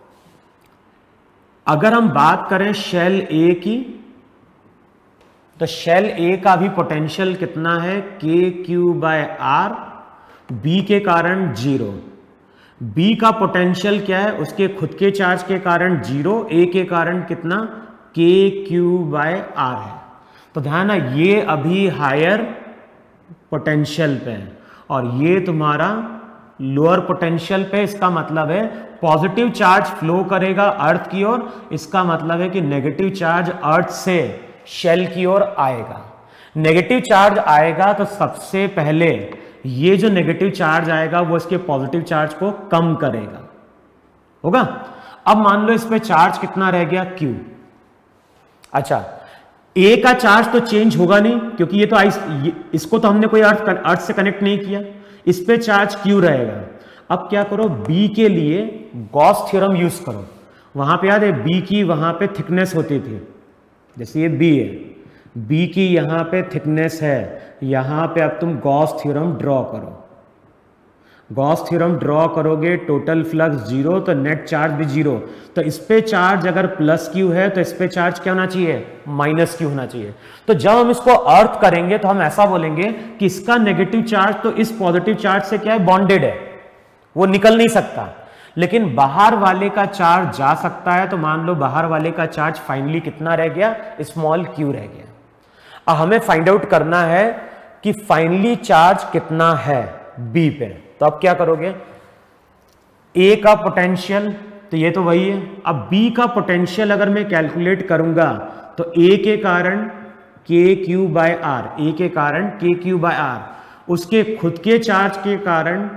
अगर हम बात करें शेल ए की, तो शेल ए का भी पोटेंशियल कितना है, K q by r, B के कारण जीरो। बी का पोटेंशियल क्या है, उसके खुद के चार्ज के कारण जीरो, ए के कारण कितना, के क्यू बाय आर है। तो ध्यान है, ये अभी हायर पोटेंशियल पे है और ये तुम्हारा लोअर पोटेंशियल पे। इसका मतलब है पॉजिटिव चार्ज फ्लो करेगा अर्थ की ओर, इसका मतलब है कि नेगेटिव चार्ज अर्थ से शेल की ओर आएगा। नेगेटिव चार्ज आएगा तो सबसे पहले ये जो नेगेटिव चार्ज आएगा वो इसके पॉजिटिव चार्ज को कम करेगा, होगा। अब मान लो इस पे चार्ज कितना रह गया, Q। अच्छा, ए का चार्ज तो चेंज होगा नहीं क्योंकि ये तो आइस, ये, इसको तो हमने कोई अर्थ अर्थ से कनेक्ट नहीं किया, इस पे चार्ज Q रहेगा। अब क्या करो, बी के लिए गॉस थ्योरम यूज करो। वहां पे याद है बी की वहां पे थिकनेस होती थी, जैसे ये बी है, बी की यहां पे थिकनेस है, यहां पे अब तुम गॉस थ्योरम ड्रॉ करो, गॉस थ्योरम ड्रॉ करोगे, टोटल फ्लक्स जीरो तो नेट चार्ज भी जीरो, तो इस पे चार्ज अगर प्लस क्यू है तो इस पे चार्ज क्या होना चाहिए, माइनस क्यू होना चाहिए। तो जब हम इसको अर्थ करेंगे तो हम ऐसा बोलेंगे कि इसका नेगेटिव चार्ज तो इस पॉजिटिव चार्ज से क्या है, बॉन्डेड है, वो निकल नहीं सकता, लेकिन बाहर वाले का चार्ज जा सकता है। तो मान लो बाहर वाले का चार्ज फाइनली कितना रह गया, स्मॉल क्यू रह गया। अब हमें फाइंड आउट करना है कि फाइनली चार्ज कितना है बी पे। तो अब क्या करोगे, ए का पोटेंशियल तो ये तो वही है, अब बी का पोटेंशियल अगर मैं कैलकुलेट करूंगा तो ए के कारण के क्यू बाय आर, ए के कारण के क्यू बाय आर, उसके खुद के चार्ज के कारण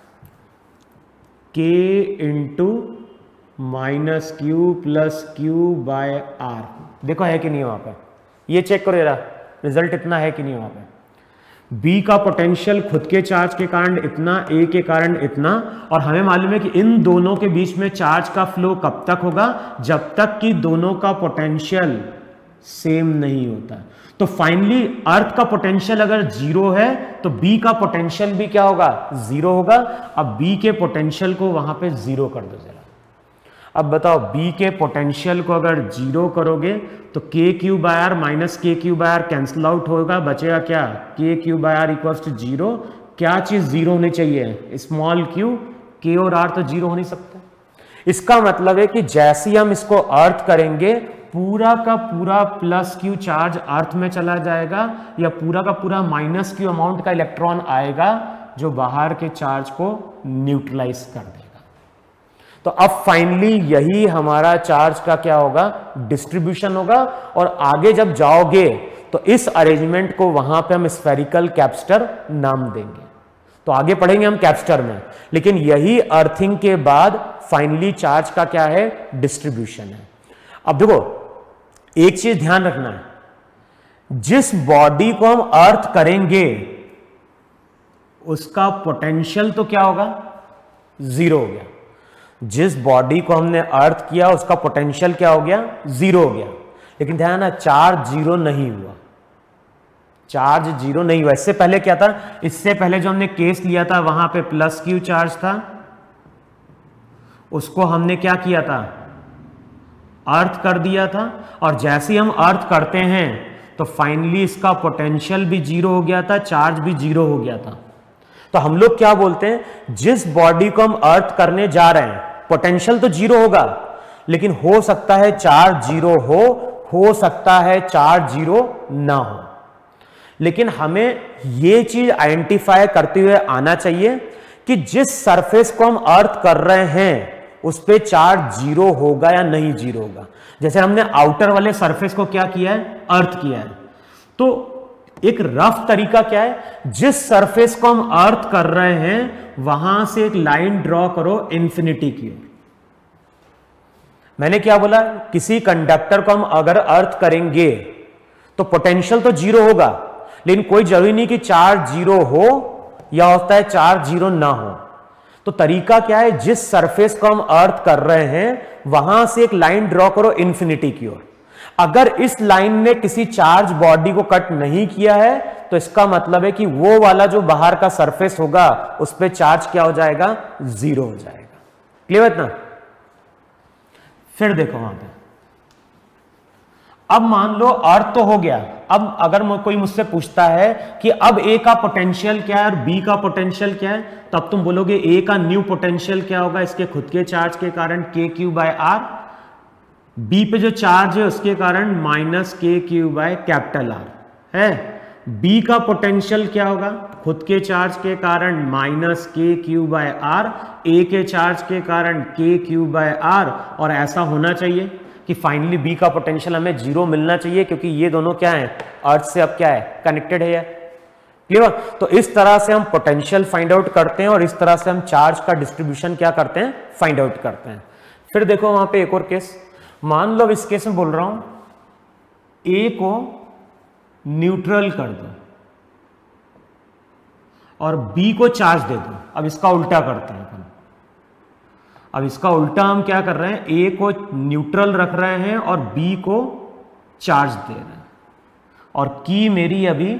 K into minus q plus q by r. देखो है कि नहीं वहां पर, ये चेक करो जरा रिजल्ट इतना है कि नहीं वहां पर। बी का पोटेंशियल खुद के चार्ज के कारण इतना, ए के कारण इतना, और हमें मालूम है कि इन दोनों के बीच में चार्ज का फ्लो कब तक होगा, जब तक कि दोनों का पोटेंशियल सेम नहीं होता। तो फाइनली अर्थ का पोटेंशियल अगर जीरो है तो बी का पोटेंशियल भी क्या होगा, जीरो होगा। अब बी के पोटेंशियल को वहां पे जीरो कर दो जरा। अब बताओ बी के पोटेंशियल को अगर जीरो करोगे तो K q by r minus K q by r cancel out होगा, बचेगा क्या, K q by r equals to zero. क्या चीज जीरो होनी चाहिए, स्मॉल क्यू, के और आर तो जीरो हो नहीं सकता। इसका मतलब है कि जैसे ही हम इसको अर्थ करेंगे पूरा का पूरा प्लस क्यू चार्ज अर्थ में चला जाएगा, या पूरा का पूरा माइनस क्यू अमाउंट का इलेक्ट्रॉन आएगा जो बाहर के चार्ज को न्यूट्रलाइज कर देगा। तो अब फाइनली यही हमारा चार्ज का क्या होगा, डिस्ट्रीब्यूशन होगा। और आगे जब जाओगे तो इस अरेंजमेंट को वहां पे हम स्फेरिकल कैप्स्टर नाम देंगे। तो आगे पढ़ेंगे हम कैप्स्टर में, लेकिन यही अर्थिंग के बाद फाइनली चार्ज का क्या है, डिस्ट्रीब्यूशन है। अब देखो एक चीज ध्यान रखना है, जिस बॉडी को हम अर्थ करेंगे उसका पोटेंशियल तो क्या होगा, जीरो हो गया। जिस बॉडी को हमने अर्थ किया उसका पोटेंशियल क्या हो गया, जीरो हो गया। लेकिन ध्यान ना, चार्ज जीरो नहीं हुआ, चार्ज जीरो नहीं हुआ। इससे पहले क्या था, इससे पहले जो हमने केस लिया था वहां पे प्लस क्यू चार्ज था, उसको हमने क्या किया था, अर्थ कर दिया था। और जैसे ही हम अर्थ करते हैं तो फाइनली इसका पोटेंशियल भी जीरो हो गया था, चार्ज भी जीरो हो गया था। तो हम लोग क्या बोलते हैं, जिस बॉडी को हम अर्थ करने जा रहे हैं पोटेंशियल तो जीरो होगा, लेकिन हो सकता है चार्ज जीरो हो हो सकता है चार्ज जीरो ना हो। लेकिन हमें यह चीज आइडेंटिफाई करते हुए आना चाहिए कि जिस सरफेस को हम अर्थ कर रहे हैं उस पे चार्ज जीरो होगा या नहीं जीरो होगा। जैसे हमने आउटर वाले सरफेस को क्या किया है, अर्थ किया है। तो एक रफ तरीका क्या है, जिस सरफेस को हम अर्थ कर रहे हैं वहां से एक लाइन ड्रॉ करो इंफिनिटी की ओर। मैंने क्या बोला, किसी कंडक्टर को हम अगर अर्थ करेंगे तो पोटेंशियल तो जीरो होगा, लेकिन कोई जरूरी नहीं कि चार्ज जीरो हो या होता है चार्ज जीरो ना हो। तो तरीका क्या है, जिस सरफेस को हम अर्थ कर रहे हैं वहां से एक लाइन ड्रॉ करो इंफिनिटी की ओर। अगर इस लाइन ने किसी चार्ज बॉडी को कट नहीं किया है तो इसका मतलब है कि वो वाला जो बाहर का सरफेस होगा उस पर चार्ज क्या हो जाएगा, जीरो हो जाएगा। क्लियर है ना। फिर देखो वहां पे, अब मान लो अर्थ तो हो गया। अब अगर कोई मुझसे पूछता है कि अब ए का पोटेंशियल क्या है और बी का पोटेंशियल क्या है, तो अब तुम बोलोगे ए का न्यू पोटेंशियल क्या होगा, इसके खुद के चार्ज के कारण K q by r, B पे जो चार्ज है उसके कारण minus K q by capital r है। बी का पोटेंशियल क्या होगा, खुद के चार्ज के कारण minus K q by are, ए के चार्ज के कारण के क्यू बाय आर। और ऐसा होना चाहिए कि फाइनली बी का पोटेंशियल हमें जीरो मिलना चाहिए, क्योंकि ये दोनों क्या है, अर्थ से अब क्या है, कनेक्टेड है। क्लियर। तो इस तरह से हम पोटेंशियल फाइंड आउट करते हैं और इस तरह से हम चार्ज का डिस्ट्रीब्यूशन क्या करते हैं, फाइंड आउट करते हैं। फिर देखो वहां पे एक और केस, मान लो इस केस में बोल रहा हूं ए को न्यूट्रल कर दो और बी को चार्ज दे दो। अब इसका उल्टा करते हैं अपन। अब इसका उल्टा हम क्या कर रहे हैं, ए को न्यूट्रल रख रहे हैं और बी को चार्ज दे रहे हैं, और की मेरी अभी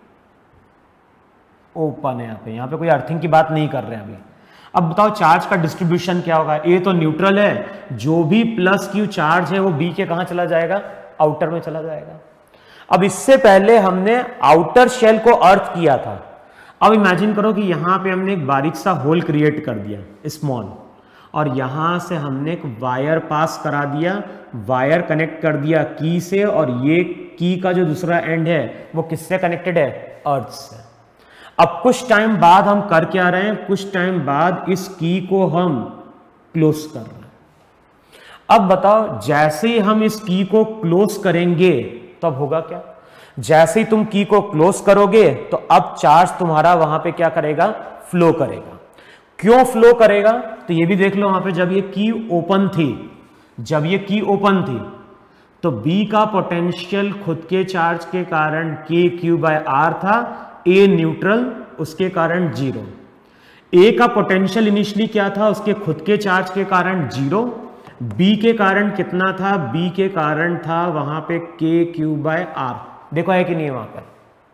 ओपन है। यहाँ पे यहाँ पे कोई अर्थिंग की बात नहीं कर रहे हैं अभी। अब बताओ चार्ज का डिस्ट्रीब्यूशन क्या होगा, ए तो न्यूट्रल है, जो भी प्लस क्यू चार्ज है वो बी के कहां चला जाएगा, आउटर में चला जाएगा। अब इससे पहले हमने आउटर शेल को अर्थ किया था। अब इमेजिन करो कि यहां पे हमने एक बारीक सा होल क्रिएट कर दिया स्मॉल, और यहां से हमने एक वायर पास करा दिया, वायर कनेक्ट कर दिया की से, और ये की का जो दूसरा एंड है वो किससे कनेक्टेड है, अर्थ से। अब कुछ टाइम बाद हम कर क्या रहे हैं, कुछ टाइम बाद इस की को हम क्लोज कर रहे हैं। अब बताओ जैसे ही हम इस की को क्लोज करेंगे तब होगा क्या, जैसे ही तुम की को क्लोज करोगे तो अब चार्ज तुम्हारा वहां पे क्या करेगा, फ्लो करेगा। क्यों फ्लो करेगा, तो ये भी देख लो वहां पे जब ये की ओपन थी, जब ये की ओपन थी तो बी का पोटेंशियल खुद के चार्ज के कारण के क्यू बाय आर था, ए न्यूट्रल उसके कारण जीरो। ए का पोटेंशियल इनिशियली क्या था, उसके खुद के चार्ज के कारण जीरो, बी के कारण कितना था, बी के कारण था वहां पे के क्यू बाय आर। देखो है कि नहीं वहां पर,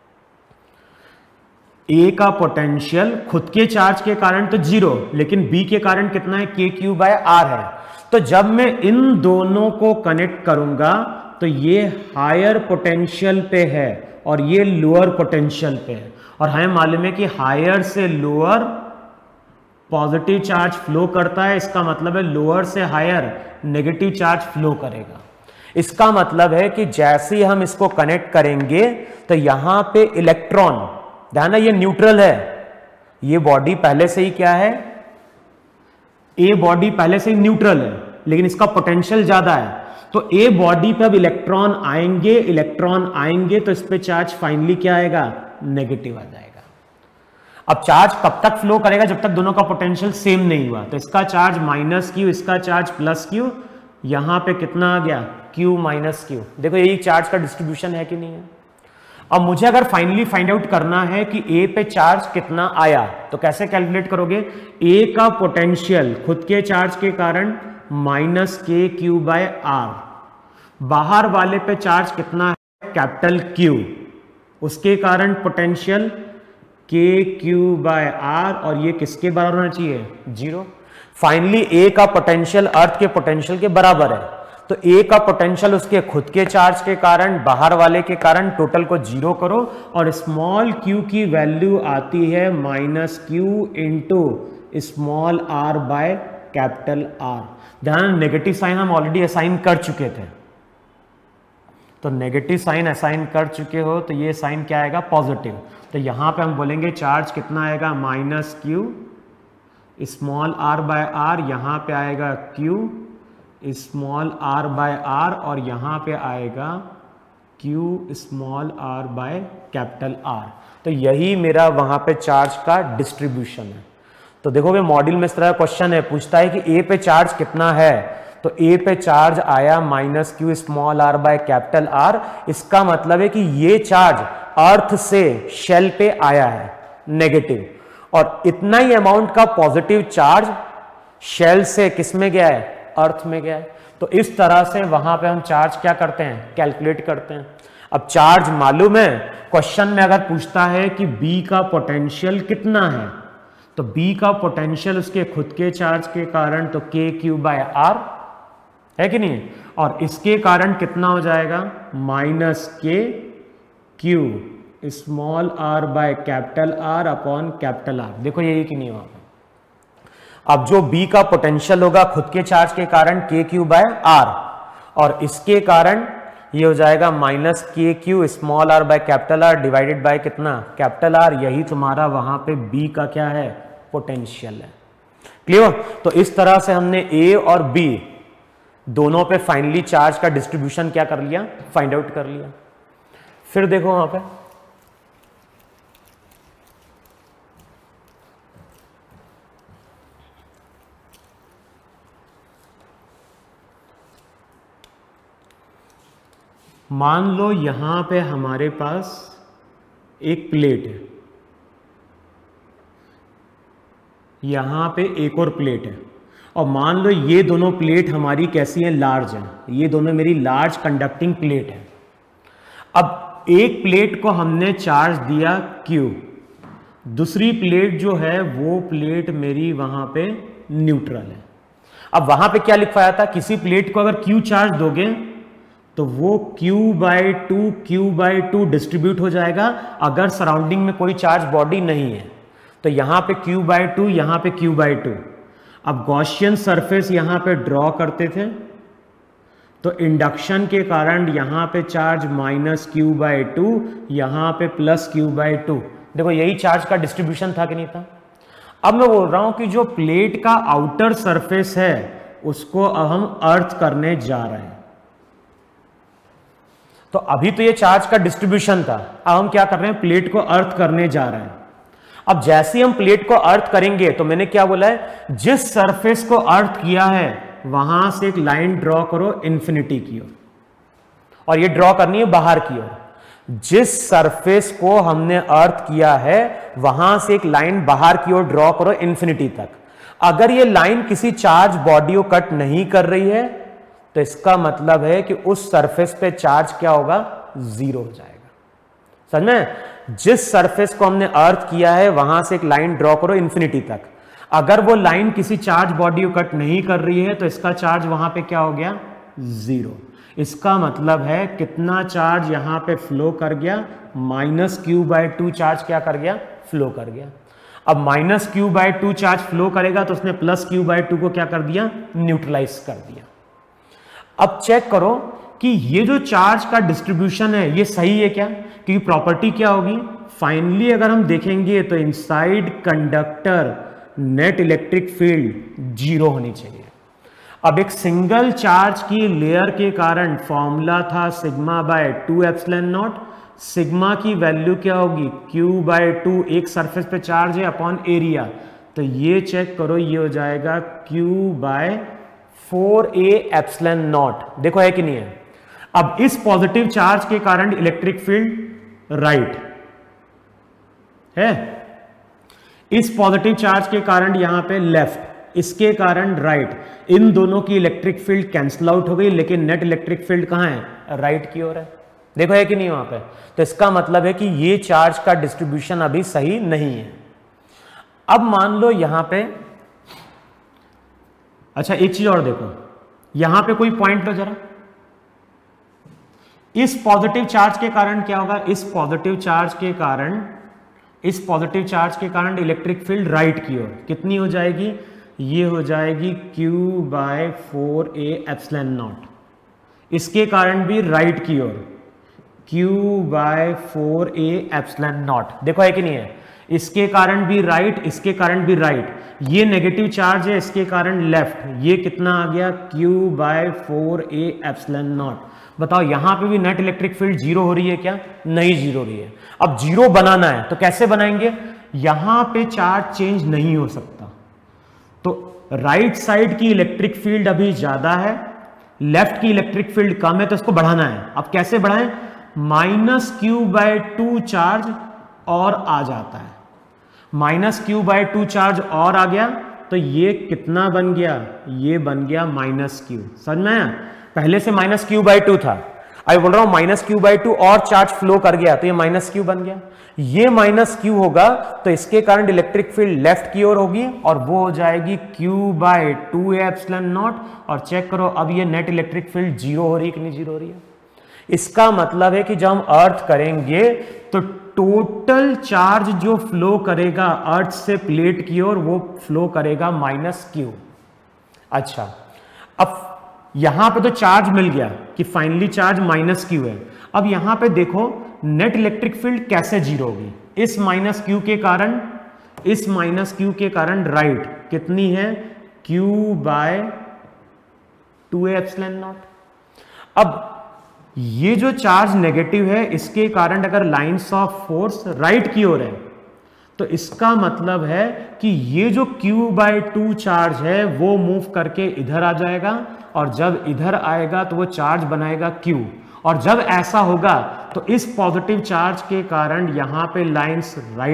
ए का पोटेंशियल खुद के चार्ज के कारण तो जीरो, लेकिन बी के कारण कितना है, के क्यू बाय आर है। तो जब मैं इन दोनों को कनेक्ट करूंगा तो ये हायर पोटेंशियल पे है और ये लोअर पोटेंशियल पे है, और हमें मालूम है कि हायर से लोअर पॉजिटिव चार्ज फ्लो करता है, इसका मतलब है लोअर से हायर नेगेटिव चार्ज फ्लो करेगा। इसका मतलब है कि जैसे ही हम इसको कनेक्ट करेंगे तो यहां पे इलेक्ट्रॉन, ध्यान है ये न्यूट्रल है, ये बॉडी पहले से ही क्या है, ए बॉडी पहले से ही न्यूट्रल है, लेकिन इसका पोटेंशियल ज्यादा है, तो ए बॉडी पे अब इलेक्ट्रॉन आएंगे, इलेक्ट्रॉन आएंगे तो इस पे चार्ज फाइनली क्या आएगा, नेगेटिव आ जाएगा। अब चार्ज कब तक फ्लो करेगा, जब तक दोनों का पोटेंशियल सेम नहीं हुआ। तो इसका चार्ज माइनस क्यू, इसका चार्ज प्लस क्यू, यहां पे कितना आ गया, क्यू माइनस क्यू। देखो यही चार्ज का डिस्ट्रीब्यूशन है कि नहीं है। अब मुझे अगर फाइनली फाइंड आउट करना है कि ए पे चार्ज कितना आया, तो कैसे कैलकुलेट करोगे, ए का पोटेंशियल खुद के चार्ज के कारण minus K q by are, बाहर वाले पे चार्ज कितना है, कैपिटल क्यू, उसके कारण पोटेंशियल के क्यू बाय आर, और ये किसके बराबर होना चाहिए, जीरो। फाइनली ए का पोटेंशियल अर्थ के पोटेंशियल के बराबर है, तो ए का पोटेंशियल उसके खुद के चार्ज के कारण, बाहर वाले के कारण, टोटल को जीरो करो, और स्मॉल क्यू की वैल्यू आती है minus q into small r by capital r. ध्यान, नेगेटिव साइन हम ऑलरेडी असाइन कर चुके थे, तो नेगेटिव साइन असाइन कर चुके हो तो ये साइन क्या आएगा, पॉजिटिव। तो यहां पे हम बोलेंगे चार्ज कितना आएगा, minus q small r by r, यहां पे आएगा q small r by r, और यहां पे आएगा q small r by capital r. तो यही मेरा वहां पे चार्ज का डिस्ट्रीब्यूशन है। तो देखोगे मॉड्यूल में इस तरह क्वेश्चन है, पूछता है कि ए पे चार्ज कितना है, तो ए पे चार्ज आया minus q small r by capital r. इसका मतलब है कि ये चार्ज अर्थ से शेल पे आया है नेगेटिव, और इतना ही अमाउंट का पॉजिटिव चार्ज शेल से किस में गया है, अर्थ में गया है। तो इस तरह से वहां पे हम चार्ज क्या करते हैं, कैलकुलेट करते हैं। अब चार्ज मालूम है, क्वेश्चन में अगर पूछता है कि बी का पोटेंशियल कितना है, तो बी का पोटेंशियल उसके खुद के चार्ज के कारण तो के क्यू बाय आर है कि नहीं, और इसके कारण कितना हो जाएगा, minus K q small r by capital r upon capital r. देखो यही कि नहीं वहां पे। अब जो बी का पोटेंशियल होगा खुद के चार्ज के कारण के क्यू बाय आर, और इसके कारण ये हो जाएगा minus K q small r by capital r divided by कितना, कैपिटल आर। यही तुम्हारा वहां पे बी का क्या है, पोटेंशियल है। क्लियर। तो इस तरह से हमने ए और बी दोनों पे फाइनली चार्ज का डिस्ट्रीब्यूशन क्या कर लिया, फाइंड आउट कर लिया। फिर देखो वहां पे मान लो यहां पे हमारे पास एक प्लेट है, यहां पे एक और प्लेट है। और मान लो ये दोनों प्लेट हमारी कैसी हैं, लार्ज हैं, ये दोनों मेरी लार्ज कंडक्टिंग प्लेट है। अब एक प्लेट को हमने चार्ज दिया Q, दूसरी प्लेट जो है वो प्लेट मेरी वहां पे न्यूट्रल है। अब वहां पे क्या लिखवाया था, किसी प्लेट को अगर Q चार्ज दोगे तो वो Q by two q by two distribute हो जाएगा अगर सराउंडिंग में कोई चार्ज बॉडी नहीं है। तो यहां पे Q बाई टू, यहां पे Q बाई टू। अब गॉसियन सरफेस यहां पे ड्रॉ करते थे तो इंडक्शन के कारण यहां पे charge minus Q by two, यहां पे प्लस क्यू बाई टू। देखो यही चार्ज का डिस्ट्रीब्यूशन था कि नहीं था। अब मैं बोल रहा हूं कि जो प्लेट का आउटर सरफेस है उसको अब हम अर्थ करने जा रहे हैं। तो अभी तो ये चार्ज का डिस्ट्रीब्यूशन था, अब हम क्या कर रहे हैं, प्लेट को अर्थ करने जा रहे हैं। अब जैसे ही हम प्लेट को अर्थ करेंगे तो मैंने क्या बोला है, जिस सरफेस को अर्थ किया है वहां से एक लाइन ड्रॉ करो इन्फिनिटी की ओर, और ये ड्रॉ करनी है बाहर की ओर। जिस सरफेस को हमने अर्थ किया है वहां से एक लाइन बाहर की ओर ड्रॉ करो इन्फिनिटी तक। अगर ये लाइन किसी चार्ज बॉडी को कट नहीं कर रही है तो इसका मतलब है कि उस सरफेस पे चार्ज क्या होगा, जीरो हो जाएगा। समझ में? जिस सरफेस को हमने अर्थ किया है वहां से एक लाइन ड्रॉ करो इन्फिनिटी तक। अगर वो लाइन किसी चार्ज बॉडी को कट नहीं कर रही है तो इसका चार्ज वहां पे क्या हो गया, जीरो। इसका मतलब है कितना चार्ज यहां पे फ्लो कर गया, minus Q by two charge क्या कर गया, फ्लो कर गया। अब minus Q by two charge flow करेगा तो उसने प्लस क्यू बाई टू को क्या कर दिया, न्यूट्रलाइज कर दिया। अब चेक करो कि ये जो चार्ज का डिस्ट्रीब्यूशन है ये सही है क्या, क्योंकि प्रॉपर्टी क्या होगी, फाइनली अगर हम देखेंगे तो inside conductor net electric field zero होनी चाहिए। अब एक सिंगल चार्ज की लेयर के कारण फॉर्मूला था sigma by two epsilon naught. Sigma की वैल्यू क्या होगी, क्यू बाय टू, एक सरफेस पे चार्ज है अपॉन एरिया। तो ये चेक करो, ये हो जाएगा Q by four A epsilon naught. देखो है कि नहीं है। अब इस पॉजिटिव चार्ज के कारण इलेक्ट्रिक फील्ड राइट है, इस पॉजिटिव चार्ज के कारण यहां पे लेफ्ट, इसके कारण राइट। इन दोनों की इलेक्ट्रिक फील्ड कैंसिल आउट हो गई, लेकिन नेट इलेक्ट्रिक फील्ड कहां है, राइट की ओर है। देखो है कि नहीं वहां पे। तो इसका मतलब है कि ये चार्ज का डिस्ट्रीब्यूशन अभी सही नहीं है। अब मान लो यहां पे, अच्छा एक चीज और देखो, यहां पे कोई पॉइंट लो जरा। इस पॉजिटिव चार्ज के कारण क्या होगा, इस पॉजिटिव चार्ज के कारण इस पॉजिटिव चार्ज के कारण इलेक्ट्रिक फील्ड राइट की ओर कितनी हो जाएगी, ये हो जाएगी Q by four A epsilon naught. इसके कारण भी राइट की ओर Q by four A epsilon naught. देखो है कि नहीं है। इसके कारण भी राइट, इसके कारण भी राइट। ये नेगेटिव चार्ज है, इसके कारण लेफ्ट। ये कितना आ गया, Q by four A epsilon naught. बताओ यहां पे भी नेट इलेक्ट्रिक फील्ड जीरो हो रही है क्या, नहीं जीरो हो रही है। अब जीरो बनाना है तो कैसे बनाएंगे, यहां पे चार्ज चेंज नहीं हो सकता। तो राइट साइड की इलेक्ट्रिक फील्ड अभी ज्यादा है, लेफ्ट की इलेक्ट्रिक फील्ड कम है, तो इसको बढ़ाना है। अब कैसे बढ़ाएं, minus Q by two charge और आ जाता है, minus Q by two charge और आ गया तो ये कितना बन गया, ये बन गया माइनस क्यू। समझ में आया, पहले से माइनस क्यू बाई टू था, अभी बोल रहा हूं माइनस क्यू बाई टू और चार्ज फ्लो कर गया तो ये माइनस क्यू बन गया। ये माइनस क्यू होगा तो इसके कारण इलेक्ट्रिक फील्ड लेफ्ट की ओर होगी और वो हो जाएगी Q by two epsilon naught. और चेक करो अब ये नेट इलेक्ट्रिक फील्ड जीरो हो रही है कि नहीं जीरो हो रही है। इसका मतलब है कि जब हम अर्थ करेंगे तो टोटल चार्ज जो फ्लो करेगा अर्थ से प्लेट की ओर वो फ्लो करेगा माइनस क्यू। अच्छा, अब यहां पे तो चार्ज मिल गया कि फाइनली चार्ज माइनस क्यू है। अब यहां पे देखो नेट इलेक्ट्रिक फील्ड कैसे जीरो होगी, इस माइनस क्यू के कारण, इस माइनस क्यू के कारण राइट कितनी है, Q by two epsilon naught. अब ये जो चार्ज नेगेटिव है इसके कारण अगर लाइंस ऑफ फोर्स राइट की ओर है तो इसका मतलब है कि ये जो Q बाय टू चार्ज है वो मूव करके इधर आ जाएगा और जब इधर आएगा तो वो चार्ज बनाएगा Q। और जब ऐसा होगा तो इस पॉजिटिव चार्ज के कारण यहां पे लाइंस राइट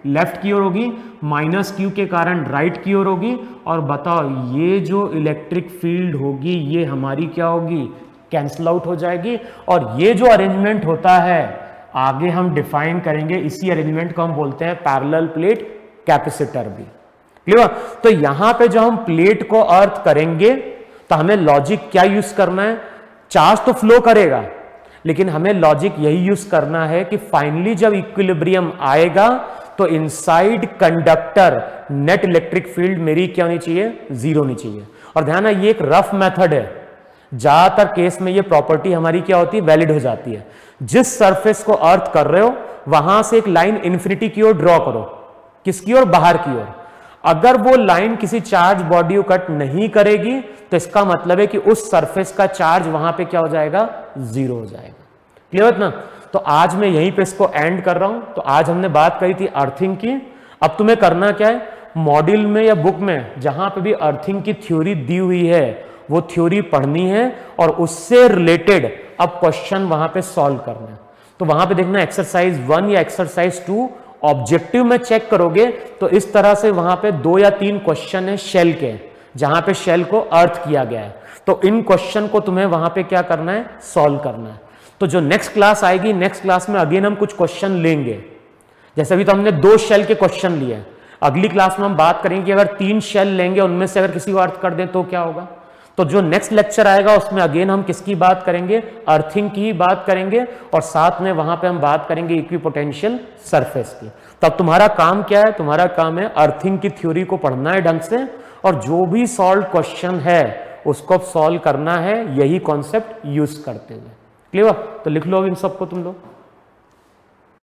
लेफ्ट की ओर होगी, माइनस क्यू के कारण राइट की ओर होगी, और बताओ ये जो इलेक्ट्रिक फील्ड होगी ये हमारी क्या होगी, कैंसल आउट हो जाएगी। और ये जो अरेंजमेंट होता है आगे हम डिफाइन करेंगे, इसी अरेंजमेंट को हम बोलते हैं पैरेलल प्लेट कैपेसिटर भी। क्लियर? तो यहां पे जो हम प्लेट को अर्थ करेंगे तो हमें लॉजिक क्या यूज करना है, चार्ज तो फ्लो करेगा लेकिन हमें लॉजिक यही यूज करना है कि फाइनली जब इक्विलिब्रियम आएगा तो inside conductor net electric field मेरी क्या होनी चाहिए, जीरो होनी चाहिए। और ध्यान है ये एक रफ मेथड है, ज्यादातर केस में ये प्रॉपर्टी हमारी क्या होती है, वैलिड हो जाती है। जिस सरफेस को अर्थ कर रहे हो वहां से एक लाइन इन्फिनिटी की ओर ड्रॉ करो, किसकी ओर, बाहर की ओर। अगर वो लाइन किसी चार्ज बॉडी को कट नहीं करेगी तो इसका मतलब है कि उस सरफेस का चार्ज वहां पे क्या हो जाएगा, जीरो हो जाएगा। क्लियर ना? तो आज मैं यहीं पे इसको एंड कर रहा हूं। तो आज हमने बात करी थी अर्थिंग की। अब तुम्हें करना क्या है, मॉड्यूल में या बुक में जहां पे भी अर्थिंग की थ्योरी दी हुई है वो थ्योरी पढ़नी है और उससे रिलेटेड अब क्वेश्चन वहां पे सॉल्व करना है। तो वहां पे देखना एक्सरसाइज वन या एक्सरसाइज टू, ऑब्जेक्टिव में चेक करोगे तो इस तरह से वहां पे दो या तीन क्वेश्चन है शेल के, जहां पे शेल को अर्थ किया गया है। तो इन क्वेश्चन को तुम्हें वहां पे क्या करना है, सॉल्व करना है। तो जो नेक्स्ट क्लास आएगी, नेक्स्ट क्लास में अगेन हम कुछ क्वेश्चन लेंगे। जैसे अभी तो हमने दो शेल के क्वेश्चन लिए, अगली क्लास में हम बात करेंगे कि अगर तीन शेल लेंगे उनमें से अगर किसी को अर्थ कर दें तो क्या होगा। तो जो नेक्स्ट लेक्चर आएगा उसमें अगेन हम किसकी बात करेंगे, अर्थिंग की ही बात करेंगे, और साथ में वहां पे हम बात करेंगे इक्विपोटेंशियल सरफेस की। तब तुम्हारा काम क्या है, तुम्हारा काम है अर्थिंग की थ्योरी को पढ़ना है ढंग से, और जो भी सॉल्व क्वेश्चन है उसको सॉल्व करना है यही कॉन्सेप्ट यूज करते हुए। क्लियर? तो लिख लो इन सबको तुम लोग।